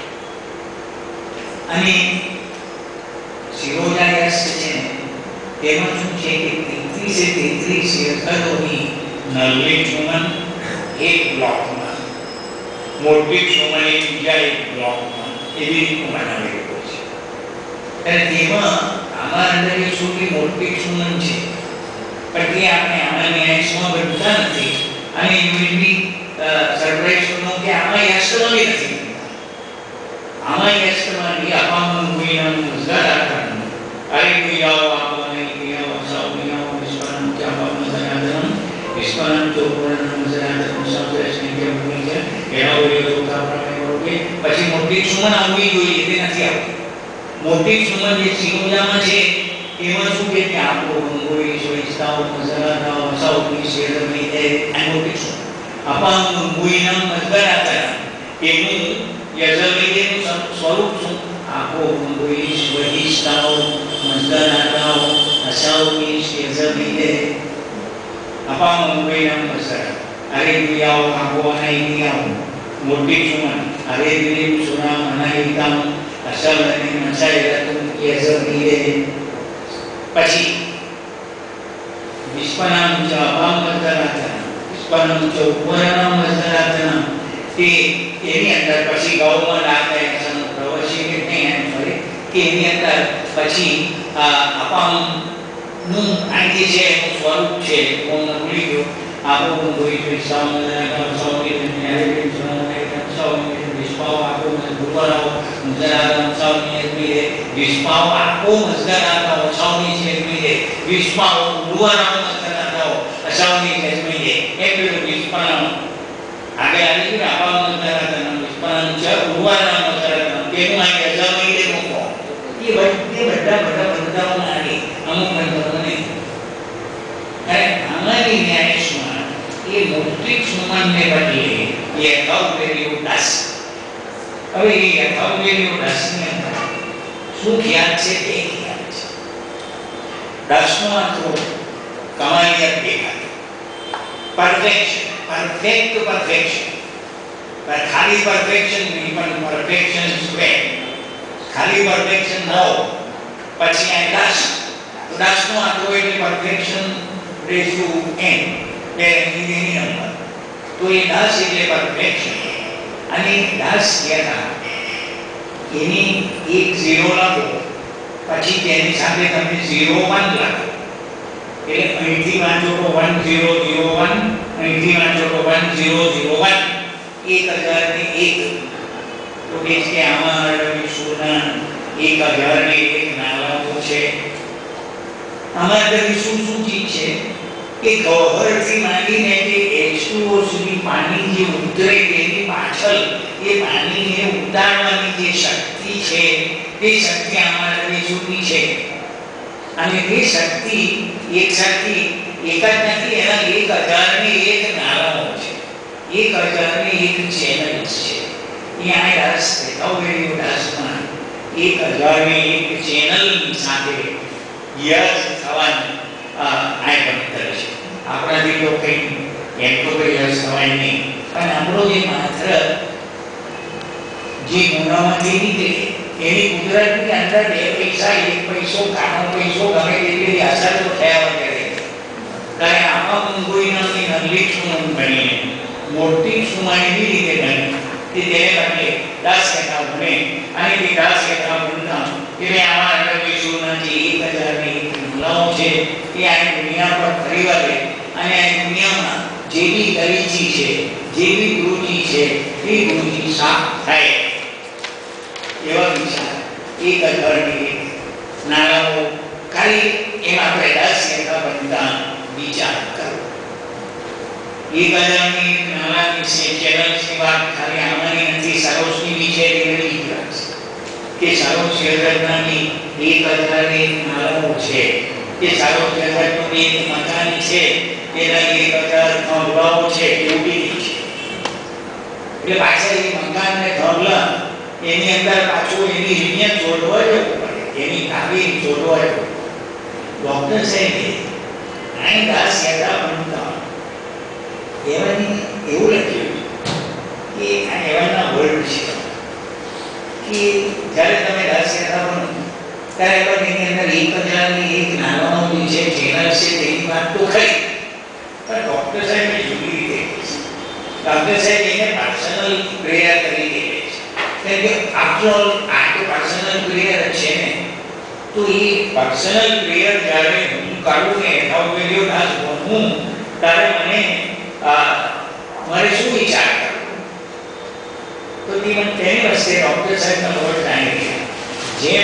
અને શિરોજાયસ છે તેમાં શું છે કે તેત્રીસ એ તેત્રીસ યથાઓની નલ્લી સુમન એક બ્લોકમાં મોટી સુમન એક બીજા એક બ્લોકમાં એવી રીતે બનાવેલું છે અને તેમાં આમાં અંદર શું કે મોટી સુમન છે પણ તે આપણે આમાં ન્યાયમાં બનતા નથી અને યુ વિલ બી સરપ્રાઈઝનો કે આમાં યશમાં નથી આમાં યશમાં એ અપામનું ગુઈનાનું ઝરાકણ અરે ગુયાઓ આપોને ગુયાઓ સાઉનિયાઓ વિશ્વનામ કે અપામનું ઝરાકણ વિશ્વનામ ચોપરનું ઝરાકણ સંપ્રેષને કે ભૂમિ છે એનો વિરોધ ઉતારવાને બરોબર પછી મોટી સુમન આવવી જોઈએ તે નથી આવતી મોટી સુમન જે સિંહોજામાં છે એમાં શું કે આપો ગંગોઈ સોઈસ્તાઓ મઝરાનાઓ સાઉની શેરમી એ મોટી સુમન અપામનું ગુઈનામ મઝરાકણ એનું યજ્ઞનું સ્વરૂપ શું આપો ગંગોઈ સોઈસ્તાઓ મઝરાનાઓ અસાઉની શેરમી અપામનું ગુઈનામ મઝરાકણ અરે ગુયાઓ આપો અનાઈયાઓ મોટી સુમન અરે દિલીપ સુરામ અનાઈતામ અસલની મચાયતું યજ્ઞી પછી વિશ્વનામ ચ અપામતરાતન વિશ્વનામ ચ ઉપરનામ મતરાતન તે એની અંદર પછી ગૌમાં લાગે સન પ્રવશી કે નહીં સોરી કે એની અંદર પછી અપામ નું આંકી છે એનું સ્વરૂપ છે કોણ ભૂલી ગયો આપો કોઈ કોઈ સામના સામની ન્યાય સુનાને સામની વિશ્વાવ આપો ગુરુવારો મુજરામ સામની એટલે વિશ્વાવ આપો મુજરામ સામની છે એટલે વિશ્વાવ ગુરુવારો મુજરામ સામની છે એટલે એટલે વિશ્વાવ આગે આવી કે આપો મુજરામ વિશ્વાવ છે ગુરુવારો મુજરામ કેનું આ જમી દે મૂકો એ બધી બધા બધા બંધાઓ આગે અમુક બંધાઓ નહીં અરે આમાંની ન્યાયમાં એ મોટી સુમનને બદલે એ યથાવેલી દાસ હવે એ યથાવેલી દાસની અંદર શું ખ્યાલ છે તે ખ્યાલ છે દાસમાં તો કમાલિયત દેખાય પરફેક્શન પરફેક્ટ પરફેક્શન પર ખાલી પરફેક્શન નહીં પણ પરફેક્શન સ્ક્વેર ખાલી પરફેક્શન ન હો પછી આ દાસ દાસનો આટલો એટલે પરફેક્શન રેશુ n કે એની નંબર તો એ દાસ એટલે પરફેક્શન અને દાસ કેના એની એક ઝીરો લાગો પછી તેની સાથે તમે ઝીરો વન લાગો એટલે અહીંથી વાંચો તો વન ઝીરો ઝીરો વન અહીંથી વાંચો તો વન ઝીરો ઝીરો વન એક હજાર ને એક તો કે છે આમાં વિશ્વના એક હજાર ને એક નાલાઓ છે આમાં અંદર શું શું ચીજ છે કે ગૌહરથી માંડીને કે એચ ટુ ઓ સુધી પાણી જે ઉતરે તેની પાછળ એ પાણીને ઉતારવાની જે શક્તિ છે તે શક્તિ આમાં શુદ્ધિ છે અને તે શક્તિ એક શક્તિ એક જ નથી એના એક હજાર ને એક નાળાઓ છે એક હજાર ને એક ચેનલ્સ છે અહીંયા દાસ થેટાવેલી દાસમાં એક હજાર ને એક ચેનલ સાથે યસ થવાની આ પવિત્ર છે આપણાથી તો કંઈ એમ તો કંઈ યસ થવાય નહીં પણ આપણો જે માત્ર જે ગુનામાંથી નીકળે એની કુદરતની અંદર બે પૈસા એક પૈસો કાનો પૈસો ગમે તેટલી અસર તો થયા વગેરે ત્યારે આમાં કોઈ નામની નલ્લી શું બનીને મોટી સુમાણી રીતે ગણી કે તેને બદલે દસ એકા બને અને તે દસ એકા બનતા એટલે આમાં અંદર વિશ્વ નથી એક હજાર ની નવ છે એ આ દુનિયા પર ફરી વળે અને આ દુનિયામાં જે બી ગરીચી છે જે બી ગુરુજી છે એ ગુરુજી સાફ થાય એવા વિચાર એક હજારની નાણાઓ ખાલી એમાં આપણે દસ એકા બનતા વિચાર કરો એક હજારની નાણાની છે ચેનલ્સની વાત ખાલી આમાંની નથી સરોજની વિશે એવી વાત છે કે સરોજ હજારની એક હજારની નાણાઓ છે કે સરોજ હજારનું એક મકાન છે એના એક હજાર થાંભલાઓ છે એવું બી છે એટલે પાછળ એ મકાન ને થાંભલા એની અંદર પાછું એની યુનિયન જોડવા જવું પડે એની કાબી જોડવા જવું ડોક્ટર સાહેબ અહીં દાસ યાદા બનતા એવાની એવું લખ્યું કે આ એવાના વર્ડ છે કે જ્યારે તમે દાસ યાદા બનો ત્યારે પણ એની અંદર એક હજારની એક નાનાનું જે ચેનલ છે તેની વાત તો ખરી પણ ડોક્ટર સાહેબે જુદી રીતે ડોક્ટર સાહેબ એને પર્સનલ પ્રેયર કરી દે છે કે આફ્ટર ઓલ આ તો પર્સનલ પ્રેયર છે ને તો એ પર્સનલ પ્રેયર જ્યારે હું કરું ને એના વિડિયો ના જોઉં ત્યારે મને મારે શું વિચાર કરવો તો તે મને તેની વચ્ચે ડોક્ટર સાહેબના વર્ડ જાણી ગયા જેમ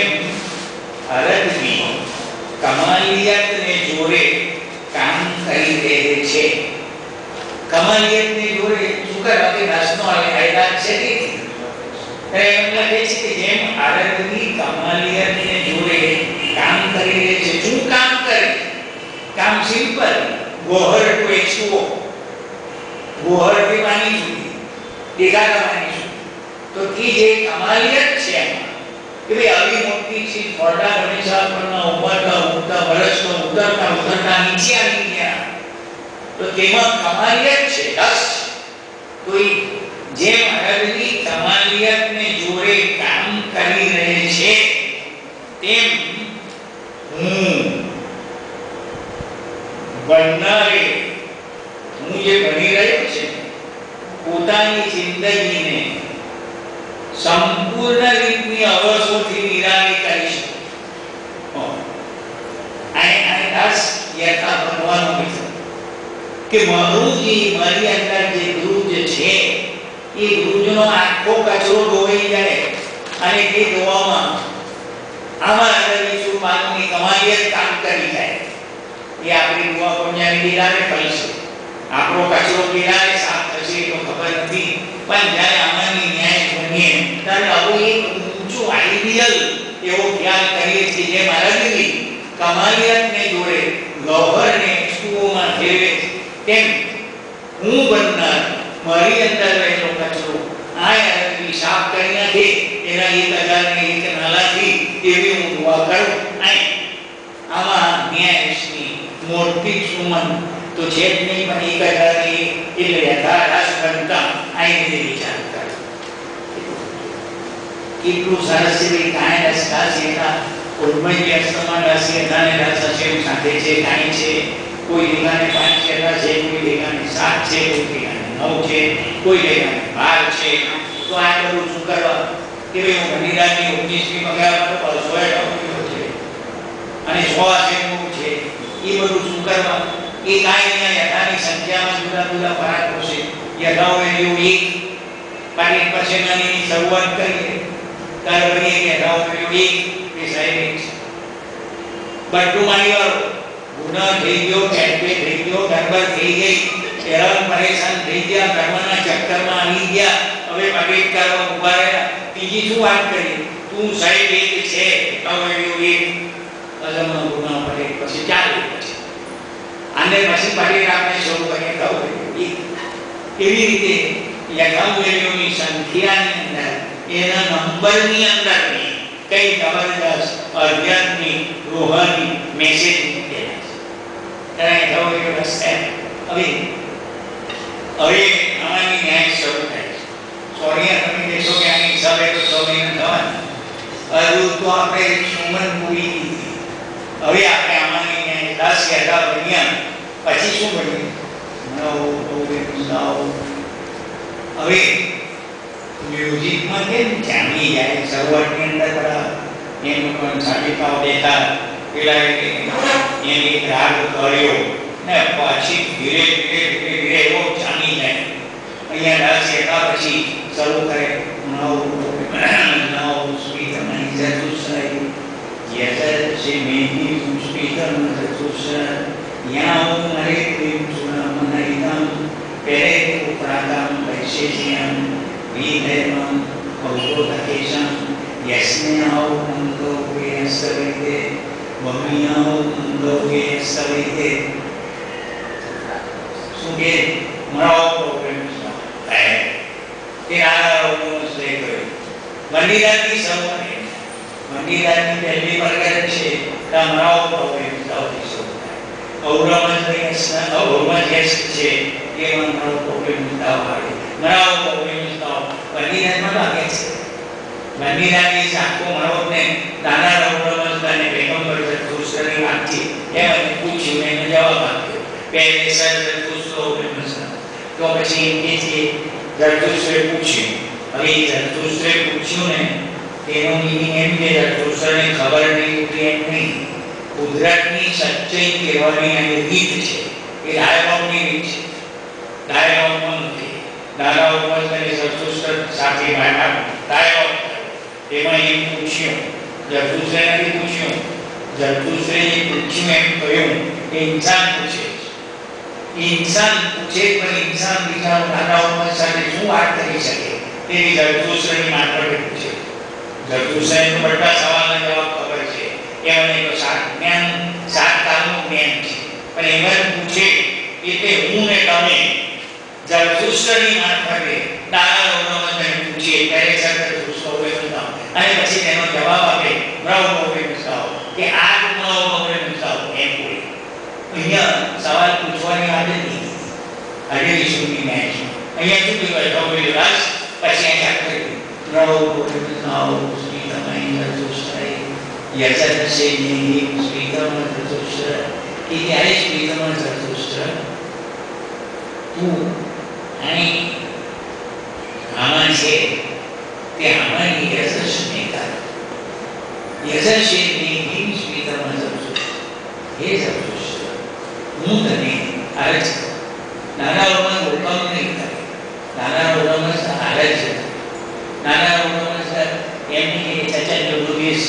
અરજની કમાલિયતને જોડે કામ કરી રહે છે કમાલિયતને જોડે શું કરવા કે રસનો આયદાન છે કે એમ લાગે છે કે જેમ અરજની કમાલિયતને જોડે કામ કરી રહે છે શું કામ કરે કામ સિમ્પલ ગોહર ટુ એચઓ ગોહર થી પાણી સુધી દેખાતા પાણી સુધી તો કે જે કમાલિયત છે કે ભાઈ આવી મોટી ચીજ ફોરડા ગણેશા પરના ઉમરતા ઉમરતા વર્ષનો ઉતરતા ઉતરતા નીચે આવી ગયા તો તેમાં કમાલિયત છે દસ તો જેમ અરજની કમાલિયતને જોડે કામ કરી રહે છે તેમ હું બનનારે હું જે બની રહ્યો છે પોતાની જિંદગીને સંપૂર્ણ રીતની અવસોથી નિરાળી કરી શકું આઈ આઈ દાસ યથા બનવાનો વિચાર કે મારું જે મારી અંદર જે ધ્રુજ છે એ ધ્રુજનો આખો કચરો ધોવાઈ જાય અને તે ધોવામાં આમાં અંદર શું માનની કમાલિયત કામ કરી જાય એ આપણી દુઆ પુણ્યની દિલાને ફળશે આપણો કચરો દિલાને સાફ થશે તો ખબર નથી પણ જ્યારે આમાંની ન્યાય બનીએ ત્યારે આવું એક ઊંચું આઈડિયલ એવો ખ્યાલ કરીએ છીએ જે મારાની કમાલિયતને જોડે ગૌહરને સ્કૂલમાં ફેરવે તેમ હું બનનાર મારી અંદર રહેલો કચરો આ યાદની સાફ કરી નાખે એના એક હજારને એક નાલાથી એવી હું દુઆ કરું આમાં ન્યાયની મોટી સુમન તો છે જ નહીં પણ એક હજારની એટલે યથારાશ બનતા આઈને વિચાર કરો કેટલું સરસ છે કાંઈ રસ્તા છે એના ઉર્મય અસ્તમાન રાશિ એનાને રસ હશે સાથે છે કાંઈ છે કોઈ લેખાને પાંચ ચેરા છે કોઈ લેખાને સાત છે કોઈ લેખાને નવ છે કોઈ લેખાને બાર છે તો આ બધું શું કરવા કે ભાઈ હું ઘણીરાની ઓગણીસમી પગાર પર સો છે અને સો આશેનું છે એ બધું શું કરવા એ કાંઈ એના યથાની સંખ્યામાં જુદા જુદા ફરકો છે યથાઓ વેલ્યુ એક પાણી પછી નાની શરૂઆત કરીએ ત્યાર પછી યથાઓ વેલ્યુ એક એ સાહેબ એક છે બધું માની વાળો ગુના થઈ ગયો કેટે થઈ ગયો ગરબર થઈ ગઈ હેરાન પરેશાન થઈ ગયા કર્મના ચક્કરમાં આવી ગયા હવે પગેટ કરવા ઉભા રહ્યા બીજી શું વાત કરી તું સાહેબ એક છે યથાઓ વેલ્યુ એક અજમનો ગુના પડે પછી ચાલે પછી આને પછી પાડી આપણે શરૂ કરીએ કહું એવી રીતે યથાવેલ્યુની સંખ્યાની અંદર એના નંબરની અંદર કઈ જબરદસ્ત અધ્યાત્મિક રૂહાની મેસેજ મૂકેલા છે ત્યારે યથાવેલ્યુ રસ્તે હવે હવે આની ન્યાય શરૂ થાય છે સોરી તમે કહેશો કે આની હિસાબે તો સો મહિના થવાના હજુ તો આપણે સુમન પૂરી દીધી હવે આપણે આમાંની ન્યાય દસ યથા બન્યા પછી શું બન્યું નવ નવ નવ હવે મ્યુઝિકમાં કેમ જામી જાય શરૂઆતની અંદર બધા એમ પણ સાબિતાઓ દેતા પેલા એને રાગ કર્યો ને પછી ધીરે ધીરે ધીરે ધીરે એવો જામી જાય અહીંયા રસ એકા પછી શરૂ કરે નવ નવ સ્પીકરમાં જતુસય યસ સે મેહી સ્પીકરમાં જતુસય યામ હરે પ્રેમ સુના મનૈતમ પેરે ઉપરાગમ વૈશેષ્યમ વિધેમમ ઔષધકેશમ યસ્મ્યાઉ મંગોગે સવિતે બમિયાઉ મંગોગે સવિતે સુગે મરાવ પ્રોગ્રામ છે કે આ રોગનો શ્રેય મંદિરાની સૌને મંદિરાની પહેલી પ્રકાર છે કે મરાવ પ્રોગ્રામ સૌથી સૌ ઔરમજ્ઞ ઔરમજ્ઞ છે કે મરાવ પ્રોગ્રામ આવે મરાવ પ્રોગ્રામ સૌ મંદિરામાં લાગે છે મંદિરાની સાકો મરાવને દાદા ઔરમજ્ઞને પેગંબર જતુસની વાતથી એમને પૂછ્યું એને જવાબ આપ્યો પહેલે સર જતુસો તો પછી એમ કે છે જરતુશ્રે પૂછ્યું હવે જરતુશ્રે પૂછ્યું ને તેનો મીનિંગ એમ કે જરતુશ્રને ખબર નહીં ઉઠી એમ નહીં કુદરતની સચ્ચાઈ કહેવાની આ રીત છે એ ડાયલોગની રીત છે ડાયલોગમાં નથી ડાયલોગમાં તેને જરતુશ્ર સાથે ડાયલોગ એમાં એમ પૂછ્યું જરતુશ્રે નથી પૂછ્યું જરતુશ્રે પૂછ્યું એમ કહ્યું કે ઇન્સાન પૂછે इंसान पूछे पर इंसान बिचारो दादाओं સાથે શું વાત કરી શકે તેની જરતુશ્રની માત્ર પૂછે જરતુશ્રને તો બધા સવાલના જવાબ ખબર છે એમને તો સાત જ્ઞાન સાત કાલનું જ્ઞાન છે પણ એમને પૂછે એટલે હું ને તમે જરતુશ્રની મારફતે દાદા રોગને પૂછીએ ત્યારે જરતુશ્ર હોય બતાવો અને પછી તેનો જવાબ આપે બ્રહ્મ હોય બતાવો કે આ બ્રહ્મ હોય બતાવો એમ બોલે અહીંયા સવાલ પૂછવાની વાત નથી આજે વિશ્વની મેચ અહીંયા શું કહેવાય ગૌરી રાસ પછી આ ચાકર નવ નવ સ્પીકરમાં જતુશ્રય યજત છે નિહિ સ્પીકરમાં જતુશ્રય કે ત્યારે સ્પીકરમાં જતુશ્રય તું અહીં આમાં છે તે આમાંની યજશ નેતા યજશ છે નિહિ સ્પીકરમાં જતુશ્રય એ જતુશ્રય હું તને આરજ નાના રોમન હુકમ નહીં કરે નાના રોમન આરજ નાના રોમન એમની કે ચાચા જો રૂબીસ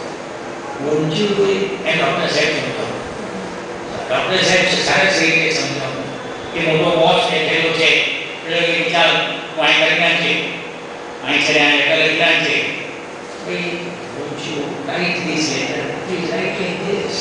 ઊંચું હોય એ ડૉક્ટર સાહેબ સમજાવો ડૉક્ટર સાહેબ સારા રીતે સમજાવો કે મોટો બોસ બેઠેલો છે એટલે કે ચાલ વાઈ કરી નાખે અહીં છે આ લેટર લખી નાખે ભાઈ ઊંચું write this letter please write like this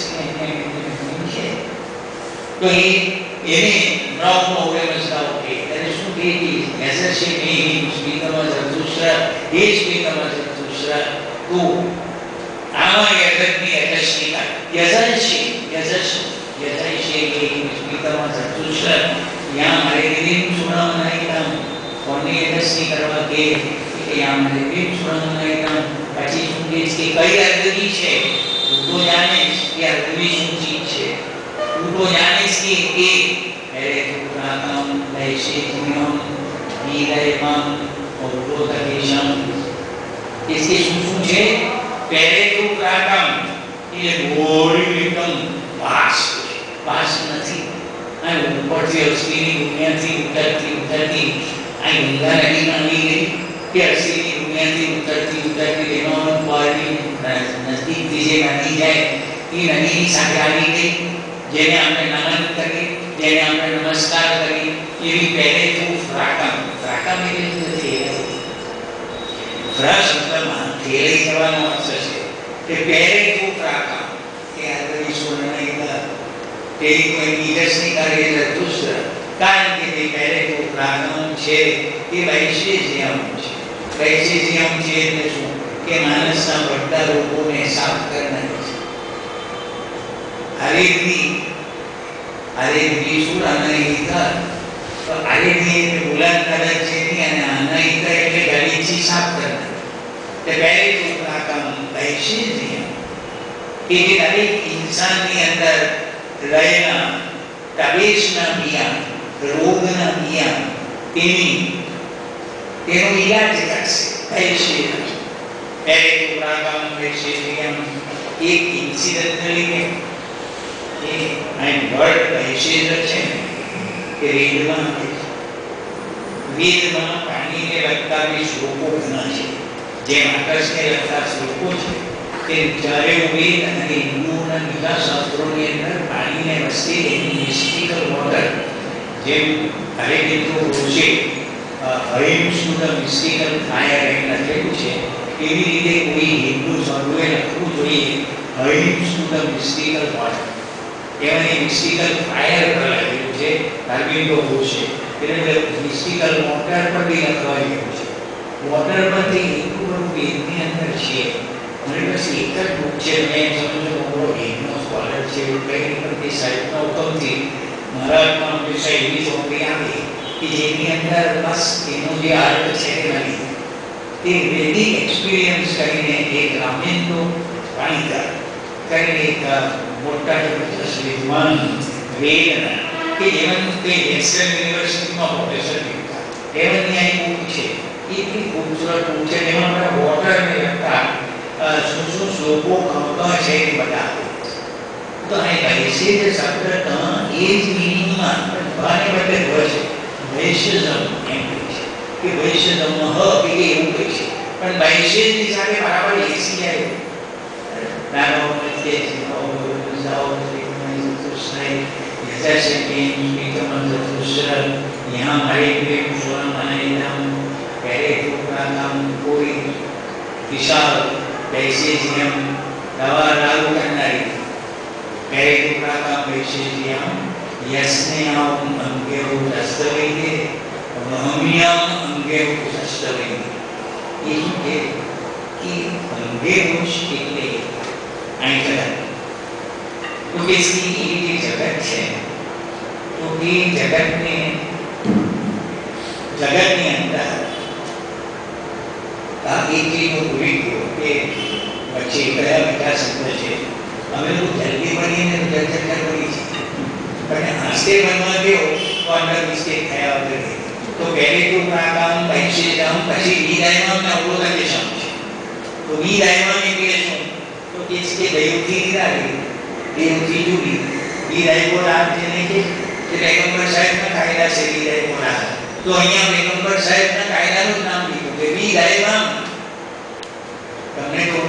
તો એ એને બ્રાઉન પ્રોગ્રામ સ્ટાર્ટ કે એટલે શું કે મેસેજ છે કે સ્પીકરમાં જતુશ્ર એ સ્પીકરમાં જતુશ્ર તો આમાં યજ્ઞની યજસ્વિતા યજસ્વી યજસ્વી યજસ્વી કે સ્પીકરમાં જતુશ્ર યાં મારે દિન સુણાવનાઈ કામ કોને યજસ્વી કરવા કે કે યાં મારે દિન સુણાવનાઈ કામ પછી શું કે છે કઈ અર્ધની છે તો જાણે કે અર્ધની શું ચીજ છે तो जाने से के मेरे पुराणम वैशेष्यम नीलयम औषधकेशम इसके શું છે પેરે તો પ્રાગમ એ ગોળી એકદમ વાસ વાસ નથી આ ઉપરથી અસ્થિની દુનિયાથી ઉતરતી ઉતરતી આ ગંગા નદીમાં આવી ગઈ કે અસ્થિની દુનિયાથી ઉતરતી ઉતરતી એનો પાણી નજદીકથી જે નદી જાય એ નદીની સાથે આવી ગઈ જેને આપણે નમન કરી જેને આપણે નમસ્કાર કરી એવી પહેલે તો ફ્રાકમ ફ્રાકમ એટલે નથી ફ્રશ શબ્દમાં થેલી જવાનો અર્થ છે કે પહેલે તો ફ્રાકમ કે આ બધી સુરનૈતા તેની કોઈ નિદર્શની કરે જતુશ્ર કારણ કે તે પહેલે તો ફ્રાકમ છે એ વૈશેષ્યમ છે વૈશેષ્યમ છે એટલે શું કે માનસના બધા રોગોને સાફ કરનારી છે आरेग्नी आरेग्नी सुर अनहिता तो आरेग्नी એટલે બુલંદ કદમ છે ની અને અનહિતા એટલે ગળીચી સાફ કરનાર તે પહેલે તો પ્રાકમ વૈશેષ્ય કે જે દરેક ઇન્સાનની અંદર રહેલા કલેશના બિયા રોગના બિયા તેની તેનો ઈલાજ કરશે. વૈશેષ પેરેટોગ્રામ વૈશેષિયમ એક ઇન્સિડન્ટલી કે એ આ વર્ડ વૈશેષ છે ને કે વેદમાં વેદમાં પાણીને લગતા બે શ્લોકો ઘણા છે. જેમ આકાશને લગતા શ્લોકો છે તે જ્યારે વેદ અને હિન્દુઓના બીજા શાસ્ત્રોની અંદર પાણીને વસ્તે એની મિસ્ટિકલ વોટર જેમ હરિકેન્દ્ર ઋષિ હરિમ શુદ્ધ મિસ્ટિકલ ફાયર એમ લખેલું છે એવી રીતે કોઈ હિન્દુ સાધુએ લખવું જોઈએ હરિમ શુદ્ધ મિસ્ટિકલ વોટર. એમાં મિસ્ટિકલ ફાયર પર લખેલું છે હરિકેન્દ્ર ઋષિ એટલે મિસ્ટિકલ વોટર પર બી લખવા જેવું છે. વોટર પરથી એટલું બધું વેદની અંદર છે અને બસ એક જ બુક છે. મેં સમજો મોટો વેદનો સ્કોલર છે એવું કંઈ પણ તે સાહિત્યના હુકમથી મહારાજમાં હંમેશા એવી ચોપડી આવી કે જેની અંદર બસ એનો જે અર્થ છે તે નથી તે વેદિક એક્સપિરિયન્સ કરીને એક રામેન્દ્ર વાણીકર કરીને એક મોટા જબરદસ્ત વિદ્વાન વેદના કે એમનું તે વેસ્ટર્ન યુનિવર્સિટીમાં પ્રોફેસર હતા એમની આ બુક છે. એટલી ખૂબસૂરત બુક છે જેમાં આપણા વોટરને લગતા શું શું શ્લોકો કહતા છે એ બતાવે. તો આ વૈશેષ શબ્દ એ જ મિનિંગમાં ભાને બદલે હોય છે વૈશ્યઝમ એમ કહે છે કે વૈશ્યઝમ હ કે એવું કહે છે પણ વૈશેષની સાથે બરાબર એસી જાય નાનો કે જાઓ जैसे कि एक मंत्र दूसरा यहाँ हमारे प्रेम सुवन मनाए नाम पहले टुकड़ा नाम कोई विशाल वैसे नियम दवा लागू करनारी पहले टुकड़ा का वैसे नियम यस्ने आम अंगे हो दस्तवेंगे वहमियाम अंगे हो दस्तवेंगे ये है कि अंगे हो शिकले आई करा तो इसकी ये जगत है तो ये जगत में जगत के अंदर का एक चीज पूरी हो के बच्चे कया बेटा समझे છે અમે તો જલ્દી બનીને જલ્દી જલ્દી બની છે પણ આસ્તે બનવા ગયો તો અંદર મિસ્ટેક થયા વગર તો પહેલે તો આ કામ પૈસે કામ પછી વિદાયમાં ના અવરોધ કે શું છે તો વિદાયમાં એટલે શું તો કે છે દૈવથી નિરાળી દેવથી જુદી વિદાય બોલા જેને કે પેગમ્બર સાહેબના કાયદા છે વિદાય બોલા તો અહીંયા પેગમ્બર સાહેબના કાયદાનું નામ લીધું કે વિદાયમાં તમને તો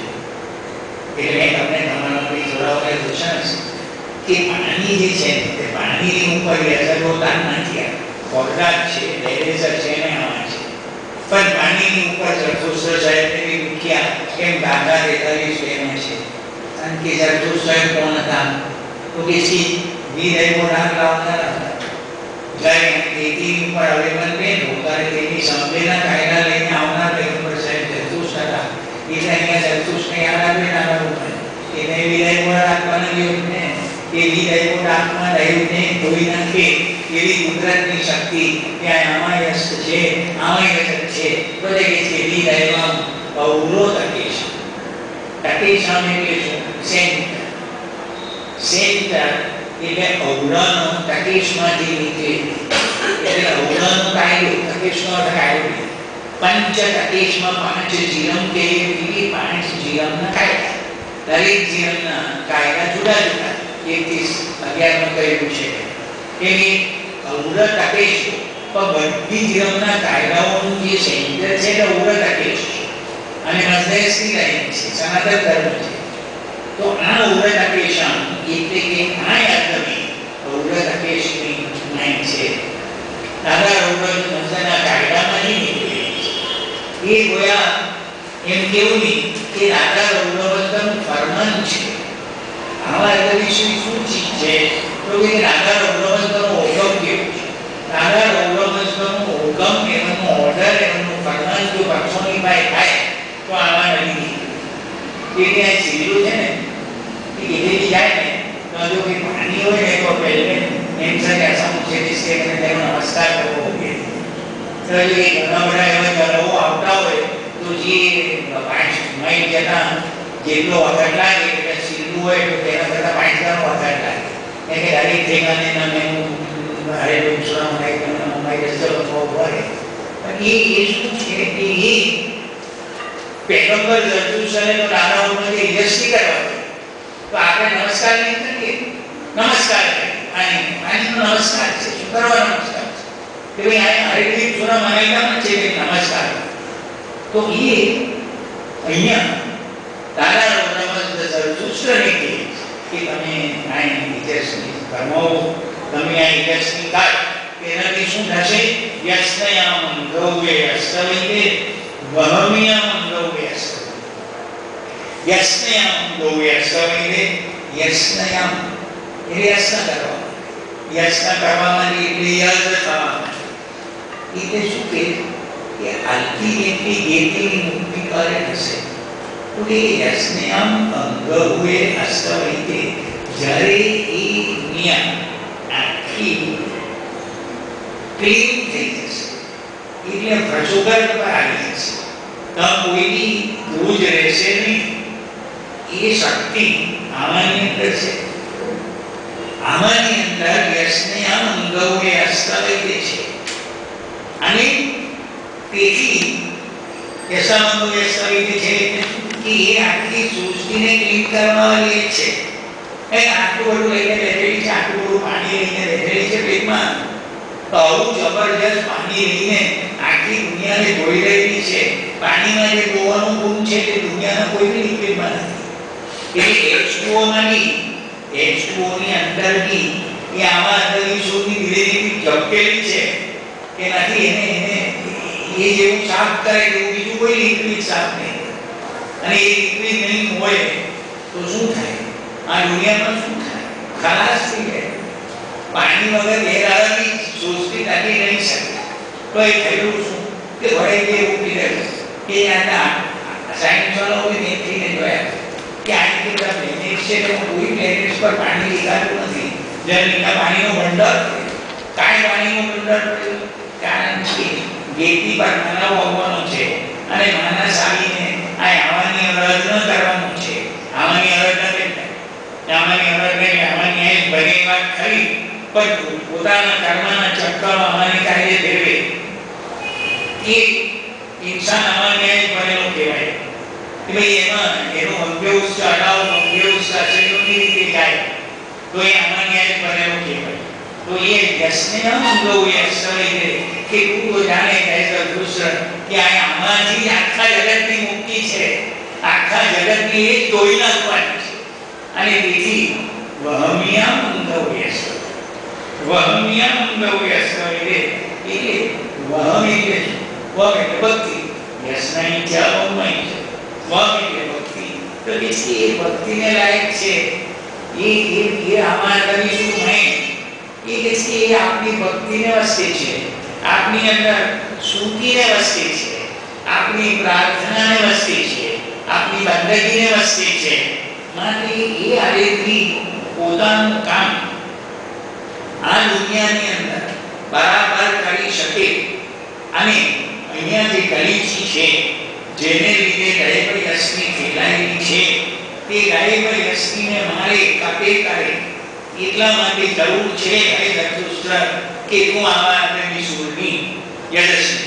એટલે મેં તમને તમારા કોઈ જોડાવાને પૂછ્યા છે કે પાણી જે છે તે પાણીની ઉપર અસર હોતા નથી ફોરદાર છે લેરેસર છે ને આમાં છે પણ પાણીની ઉપર જરથુસ્ત્ર સાહેબને બી મૂક્યા કેમ દાદા તેતાલીસ એમાં છે કારણ કે જરથુસ્ત્ર સાહેબ કોણ હતા તો કે સી વિદાય બોલા લાવનારા હતા જ્યારે ખેતી ઉપર અવેલેબલ ને લોકોને તેની સંવેદના કાયદા લઈને આવનાર પેગમ્બર સાહેબ જરથુસ્ત્ર હતા એટલે અહીંયા જરથુસ્ત્ર યાદ આવે ના આવે એને વિદાય બોલા રાખવાના દિવસ ને એ વિદાય બોલા આત્મા દૈવને ધોઈ નાખે એવી કુદરતની શક્તિ ત્યાં અમાયસ્ત છે અમાયસ્ત છે તો તે કે છે વિદાયમાં અવરો તકેશ તકેશ એટલે શું સેન્ટર સેન્ટર એટલે અવરાનો તકેશમાંથી નીચે એટલે અવરાનો કાયદો તકેશનો અર્થ કાયદો પંચ તકેશમાં પાંચ જીવન કે એવી પાંચ જીવનના કાયદા દરેક જીવનના કાયદા જુદા જુદા એકથી અગિયારમાં કહેલું છે એની અવર તકેશ પણ બધી જીવનના કાયદાઓનું જે સેન્ટર છે તે અવર તકેશ અને મધ્યસ્થી લાઈન છે સનાતન ધર્મ છે તો આ અવર તકેશ એટલે કે આ યાદવી અવર તકેશની લાઈન છે દાદા અવર મધ્યના કાયદામાં નહીં નીકળે એ ગોયા એમ કેવું નહીં કે દાદા અવરવંતનું ફરમાન છે આવા યાદવી શું ચીજ છે તો કે દાદા અવરવંતનો હુકમ કેવું છે દાદા અવરવંતનો હુકમ એમનો ઓર્ડર એમનું ફરમાન જો પર્સોનિફાય થાય તો આવા નહીં કે ત્યાં સીધું છે ને કે એવી જાય ને તો જો કે પાણી હોય ને તો પહેલે એમ છે કે ऐसा मुझे जिसके मैंने तेरा नमस्कार करવો જોઈએ તો એ ઘણા બધા એવા ચરવો આવતા હોય તો જે પાંચ માઇલ જતા જેટલો વખત લાગે એટલે સીધું હોય તો તેના કરતાં પાંચ ગણો વખત લાગે એટલે દરેક જગ્યાને નામે હારે દૂસરા માઇલ નામે રસ્તો ભરે પણ એ એ શું છે કે એ પેગમ્બર જરતુસરે તો દાદાઓને યશની કરવા તો આપણે નમસ્કાર નહીં કરીએ, નમસ્કાર કરીએ આને આને નમસ્કાર છે, શું કરવા નમસ્કાર છે કે ભાઈ આ હરિદ્રીપ સુરા મનાઈતા છે કે નમસ્કાર. તો એ અહીંયા દાદા નમસ્કાર જરતુસરે કે કે તમે આ યશની કર્મો તમે આ યશની કાઢ એનાથી શું થશે? યસ્નયામ ગૌવે અસ્તવિતે વહમિયામ ગૌવે અસ્તવિતે. યસ્નયામ ગૌવે અસ્તવિતે યસ્નયામ એટલે યસ્ન કરવા, યસ્ન કરવામાં એટલે યજ થવામાં એટલે શું કે કે આલતી એટલી ગેતીની મુક્તિ કરે થશે. તો કે યસ્નયામ ગૌવે અસ્તવિતે જ્યારે એ નિયમ આખી ક્લીન થઈ જશે એટલે પ્રચોદન પર આવી જશે, તો કોઈની ધ્રુજ રહેશે નહીં. એ શક્તિ આમાંની અંદર છે, આમાંની અંદર યસ્નયામ ગૌવે અસ્તવિતે છે. અને તેથી યસ્નયામ ગૌવે અસ્તવિતે છે કે એ આખી સૃષ્ટિને ક્લીન કરવા વાળી છે. એ આટલું બધું લઈને બેઠેલી છે, આટલું બધું પાણી લઈને બેઠેલી છે પેટમાં, તો આવું જબરજસ્ત પાણી લઈને આખી દુનિયાને ધોઈ રહેલી છે. પાણીમાં જે ધોવાનું ગુણ છે તે દુનિયાના કોઈ બી લિક્વિડમાં નથી. એટલે એચ ટુ ઓ માંની એચ ટુ ઓ ની અંદરની એ આવા અંદરની શુદ્ધિ ધીરે ધીરે ઝબકેલી છે કે નથી એને એને એ જેવું સાફ કરે એવું બીજું કોઈ લિક્વિડ સાફ નહીં. અને એ લિક્વિડ નહીં હોય તો શું થાય? આ દુનિયામાં શું થાય? ખલાસ થઈ જાય. પાણી વગર બે દાડાની સૃષ્ટિ ટકી નહીં શકે. તો એ થયેલું શું કે ભરે કે એવું કીધેલું કે આના સાયન્સ વાળાઓએ મેં થઈને જોયા કે આ રીતે બધા પ્લેનેટ્સ છે તો કોઈ પ્લેનેટ્સ પર પાણી દેખાતું નથી. જમીનના પાણીનો ભંડાર કાંઈ પાણીનો ભંડાર પડ્યો, કારણ કે ગેતી પર નાના વાવવાનો છે અને નાના સાવીને આ આવાની અરજ ન કરવાનું છે. આવાની અરજ ન કરતા આવાની અરજ નહીં, આવાની આ ભરી વાત ખરી પણ પોતાના કર્મના ચક્કરમાં આવાની કાર્ય ફેરવે એ ઇન્સાન આવાની બનેલો કહેવાય. કે ભાઈ એમાં એનો અભ્યાસ અડાવ અભ્યાસ આચરણની રીતે જાય તો એ આમાંની બનેલો કહેવાય. તો એ યસ્નયામ ગૌવે અસ્તવિતે કે તું તો જાણે કે કૃષ્ણ કે આ આમાંથી આખા જગતની મુક્તિ છે, આખા જગતની એ ધોઈ નાખવાની છે. અને તેથી વહમિયામ ગૌવે અસ્તવિતે વહમિયામ ગૌવે અસ્તવિતે એટલે વહમ એટલે વહમ એટલે ભક્તિ, યસ્નઈ ત્યાગમય છે, વહમ એટલે ભક્તિ. તો તેથી એ ભક્તિને લાયક છે. એ એ એ આમાં કરીશું નહીં એ કે છે એ આપની ભક્તિને વસ્તે છે, આપની અંદર સુખીને વસ્તે છે, આપની પ્રાર્થનાને વસ્તે છે, આપની બંદગીને વસ્તે છે. માટે એ આલેથી પોતાનું કામ આ દુનિયાની અંદર બરાબર કરી શકે. અને અહીંયા જે ગલીચી છે જેને લીધે ગળે યશની ફેલાયેલી છે તે ગળે યશનીને મારે કાપે કરે એટલા માટે જરૂર છે હે દત્તુસ્ત્ર કે તું આવા અંદરની સૂરની યશની.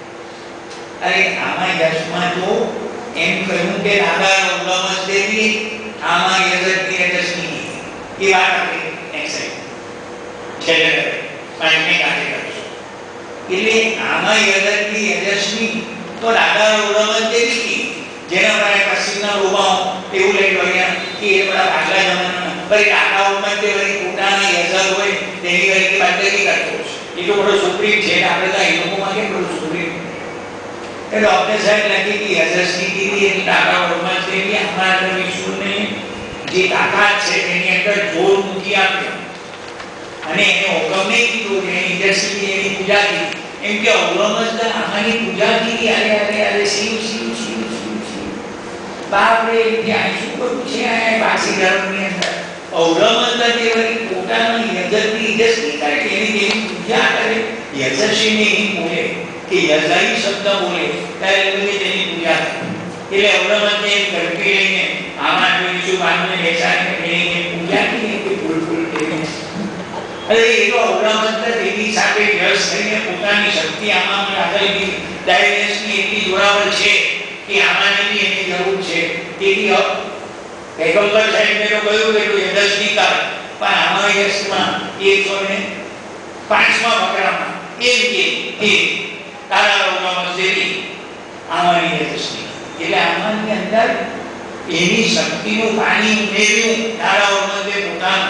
અરે આમાં યશમાં તો એમ કહ્યું કે દાદા ઉલ્લમસ દેવી આમાં યજ્ઞની યશની એ વાત આપણે એક્સાઇટ છેલ્લે પાઈને કાઢે કરશું. એટલે આમાં યજ્ઞની યજ્ઞની તો દાદા ઉલ્લમસ દેવી જેના પાસે પશ્ચિમના લોભાઓ એવું લઈ ગયા કે એ બડા આગલા જમાનામાં બરી કાકા ઉમર તે બરી પોતાના યજ્ઞ હોય તેની વળી બંદગી કરતો એ તો બડો સુપ્રીમ છે. આપણે તો એ લોકોમાં કેમ બડો સુપ્રીમ એ ડોક્ટર સાહેબ લખી કે યજ્ઞની દીદી એટલે દાદા ઉલ્લમસ દેવી અમારા વિશ્વને જે તાકાત છે તેની અંદર જોર મૂકી આપ્યો અને એને હુકમ નહીં કીધું કે એની યજ્ઞની એની પૂજા કરી. એમ કે ઉલ્લમસના આમાંની પૂજા કરી અરે અરે અરે શિવ શિવ શિવ શિવ બાપ રે ત્યાં શું કરું છે આ બાસી ધર્મની અંદર ઉલ્લમસના જે વળી પોતાની યજ્ઞની યજ્ઞની કરે કે એની તેની પૂજા કરે યજ્ઞશીને એમ બોલે કે યજ્ઞી શબ્દ બોલે ત્યારે એ તેની પૂજા કરે. એટલે ઉલ્લમસને એમ ગરબી લઈને આમાં જોઈશું બાંધને બેસાડીને એની પૂજા કરી કે ફૂલ ફૂલ કરીને અરે એ તો અવલંબન તેની સાથે વ્યસ્ત થઈને પોતાની શક્તિ આમાં આગળની ડાયરેક્શનની એટલી જોડાવલ છે કે આમાંની બી એની જરૂર છે. તેથી પેગમ્બર સાહેબને તો કહ્યું કે તું દસ ની કર, પણ આમાં યશમાં એકસો ને પાંચમા ફકરામાં એમ કે એ તારા અવલંબન જેવી આમાંની યશની, એટલે આમાંની અંદર એની શક્તિનું પાણી ઉમેર્યું તારા અવલંબને પોતાનું.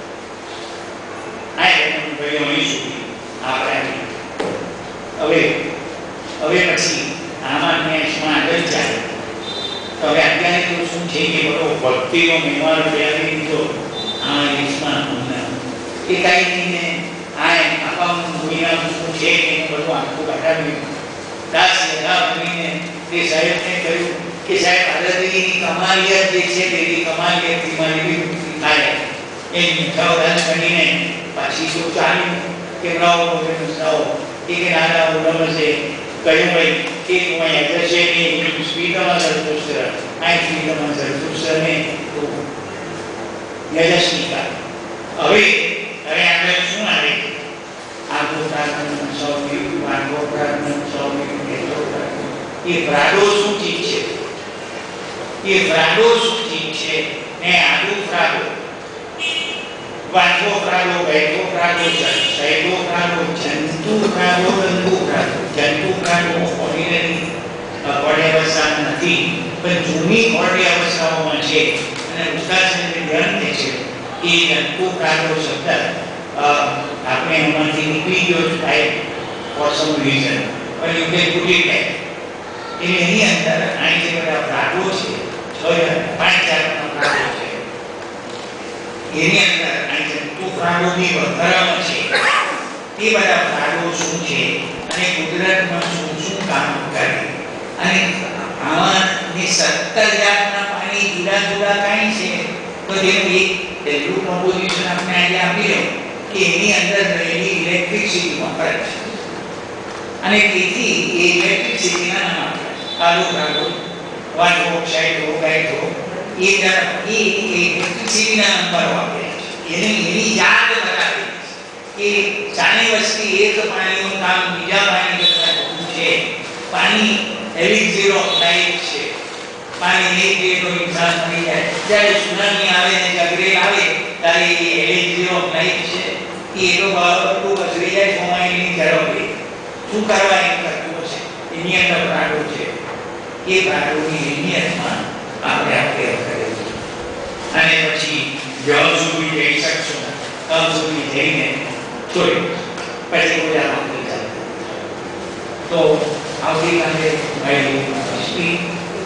હવે હવે પછી આમાં મેચમાં આગળ ચાલે તો હવે અત્યારે તો શું છે કે બધો ભક્તિનો મહેમાન બેસી દીધો આ દેશમાં એ કાંઈ નહીં આ આપાનું ભૂમિનાનું શું છે એ બધું આખું કાઢાવ્યું. દાસ યથા ભણીને તે સાહેબને કહ્યું કે સાહેબ આદરણીની કમાલિયત જે છે તેની કમાલિયતથી મારી બી મુક્તિ થાય. એ મીઠાવદાન કરીને પાછી શું ચાલ્યું કે બ્રાવો બ્રાવો એ કે નાના ઉડમ છે કહ્યું ભાઈ કે હું અહીંયા જશે નહીં સ્પીડમાં સરતુસ્તર આ સ્પીડમાં સરતુસ્તરને તો યજસ્વિકા. હવે હવે આપણે શું આવે આગો પ્રાર્થના સૌથી આગો પ્રાર્થના સૌથી કેટલો પ્રાર્થના એ પ્રાડો શું ચીજ છે એ પ્રાડો શું ચીજ છે ને આગો પ્રાડો વાંચો પ્રાડો બેઠો પ્રાડો સહેલો પ્રાડો જંતુ પ્રાડો બંધુ પ્રાડો જંતુ પ્રાડો ઓર્ડિનરી કોર્ડે અવસ્થા નથી પણ જૂની કોર્ડે અવસ્થાઓમાં છે અને ઉત્સાહને ગ્રંથ છે એ જંતુ પ્રાડો શબ્દ આપણે એમાંથી નીકળી ગયો થાય ફોર સમ રીઝન પણ you can put it back. એટલે એની અંદર અહીં જે બધા પ્રાડો છે છ પાંચ જાતના પ્રાડો છે એની અંદર અહીં જંતુ પ્રાણોની વધારામાં છે એ બધા પ્રાણો શું છે અને કુદરતમાં શું શું કામ કરે અને આમાંની સત્તર જાતના પાણી જુદા જુદા કાંઈ છે તો તેનું એક પહેલું પ્રપોઝિશન આપણે આજે આપી રહ્યો કે એની અંદર રહેલી ઇલેક્ટ્રિસિટીમાં ફરક છે અને તેથી એ ઇલેક્ટ્રિસિટીના નામ આપે કાળો પ્રાણો વાન ઓક્સાઇડ હો ગાઈડ હો એ એ ઇલેક્ટ્રિસિટીના નંબર આપે એને એની જાત બતાવી કે ચાની વસ્તી એક પાણીનું કામ બીજા પાણી કરતા વધુ છે. પાણી એવી ઝીરો લાઈટ છે, પાણી એક બે તો ઇન્સાન મરી જાય. જ્યારે સુનામી આવે ને જગરેલ આવે ત્યારે એ એવી ઝીરો લાઈટ છે એ તો બધું બસરી જાય સોમાઈની ઝડપે શું કરવા એમ કરતું હશે એની અંદર પ્રાડો છે. એ પ્રાડોની એનિયતમાં આપણે આપણે કરેલું અને પછી જ્યાં સુધી જઈ શકશો ત્યાં સુધી જઈને જોયું પછી પૂજા માંગી જાય. તો આવતીકાલે ભાઈ વિસ્પી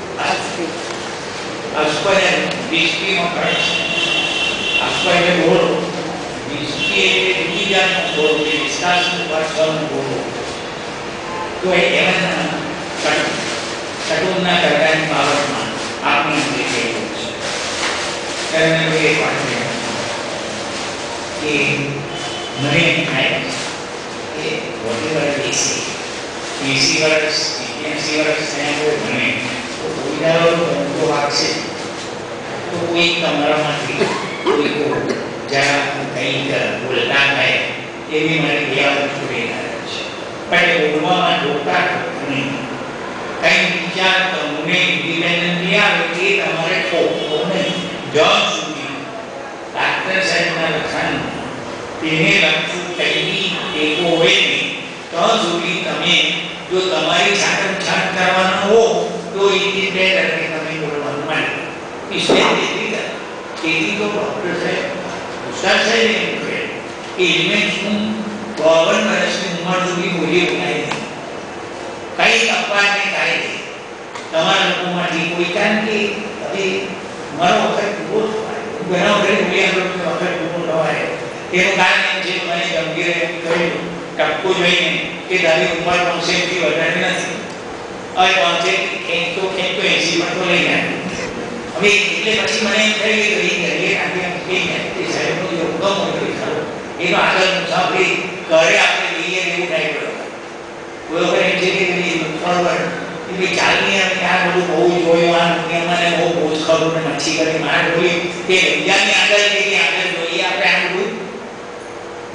અસ્પય વિસ્પીમાં ખર્ચ અસ્પય બોલો વિસ્પી એટલે બીજાનો બોલો જે વિસ્તારનું વર્ષનું બોલો તો એ એમના કટુંબના કરવાની બાબતમાં આપણે જે કહેવું છે કરને એ વાત છે કે મને થાય કે વોટેવર એસી એસી વર્ષ એસી વર્ષ થયા હોય મને તો કોઈ દાડો ધંધો વાગશે તો કોઈ તમારામાંથી કોઈ જરા કંઈક બોલતા થાય એવી મારી બે વસ્તુ રહેનાર છે. પણ બોલવામાં ડોકા નહીં કંઈ વિચાર તમને ઇન્ડિપેન્ડન્ટલી આવે એ તમારે ઠોકવો નહીં. જ્યાં સુધી ડાક્ટર સાહેબના લખાણ તેને લખતું કંઈ ટેકો હોય નહીં ત્યાં સુધી તમે જો તમારી છાટમ છાટ કરવાના હો તો ઇટ ઇઝ બેટર કે તમે બોલવાનું માનો. इसलिए તેથી તેથી તો ડોક્ટર સાહેબ ઉસ્તાદ સાહેબ એમ કહે કે એમને શું બાવન વર્ષની ઉંમર સુધી બોલી ઉઠાય નહીં કંઈ અપવાદ નહીં થાય નહીં તમારા લોકોમાંથી કોઈ કારણ કે હવે મારો વખત પૂરો થવાય ઘણા વખત બોલી આગળ વખત પૂરો થવાય એનું કારણ એમ છે મને ગંભીર એમ કહ્યું ટપકો જોઈને કે તારી ઉંમર કોન્સેપ્ટથી વધારે નથી હવે કોન્સેપ્ટ ખેંચતો ખેંચતો એસી પર તો લઈ જાય. હવે એટલે પછી મને એમ થઈ ગયું એ ઘરે કાંઈ એમ કહી જાય કે સાહેબનો જે હુકમ હોય એ ખરો એનો આગળ મુસાફરી ઘરે આપણે લઈએ એવું થાય પડે. કોઈ વખત એમ છે કે ફોરવર્ડ કે ભાઈ ચાલની અમે આ બધું બહુ જોયું આ દુનિયામાં ને બહુ બહુ જ ખરું ને મચ્છી કરી મારે જોયું કે બીજાની આગળ જઈએ આગળ જોઈએ આપણે આ બધું તો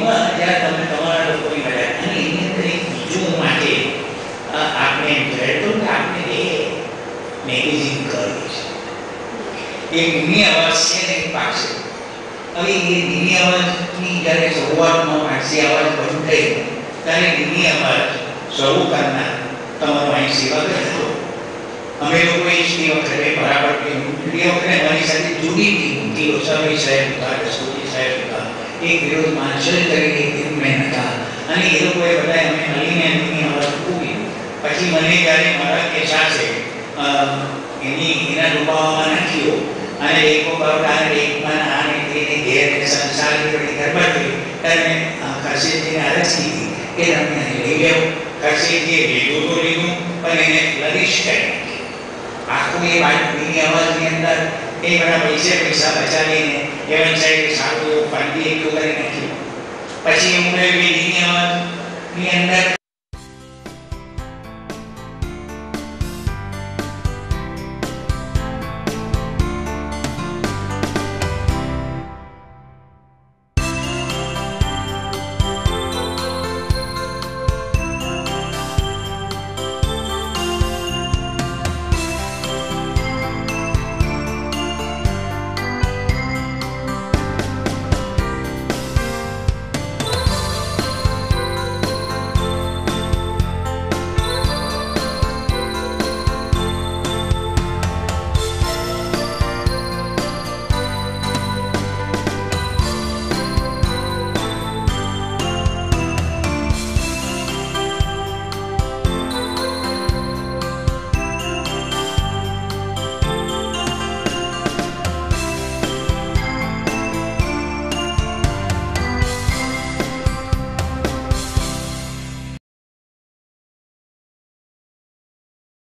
એમાં જ્યારે તમે તમારા લોકોની મળ્યા અને એની અંદર એક બીજું માટે આપણે એમ કહેતું કે આપણે એ મેગેઝિન કરી છે એ મિની અવાજ છે ને પાસે હવે એ મિની અવાજની જ્યારે શરૂઆતમાં માનસી અવાજ બંધ થઈ ત્યારે મિની અવાજ શરૂ કરનાર તમારો અહીં સેવા કરતો અમે લોકો એ જ વખતે બરાબર એ વખતે મારી સાથે જુદી હતી ગોસ્વામી સાહેબ હતા રસોજી સાહેબ હતા એક વિરોધ માનસલ કરીને મેન હતા અને એ લોકોએ બધા અમે મળીને એમની અવાજ મૂકી પછી મને જ્યારે મારા કે સાથે એની એના ડૂબાવવામાં નાખ્યો અને એક વખત આ એકમાં આને તેને ઘેર સંસારની બધી ગરબડ થઈ ત્યારે ખરશેદજીને અરજ કીધી કે તમે અહીં લઈ લેવો ખરશેદજીએ લીધું તો લીધું પણ એને ફ્લરિશ કરી આખું એ બાજુની અવાજની અંદર એ બધા પૈસે પૈસા બચાવીને એવન સાહેબ સારું એવું ફંડી એટલું કરી નાખ્યું પછી હું એવી અવાજની અંદર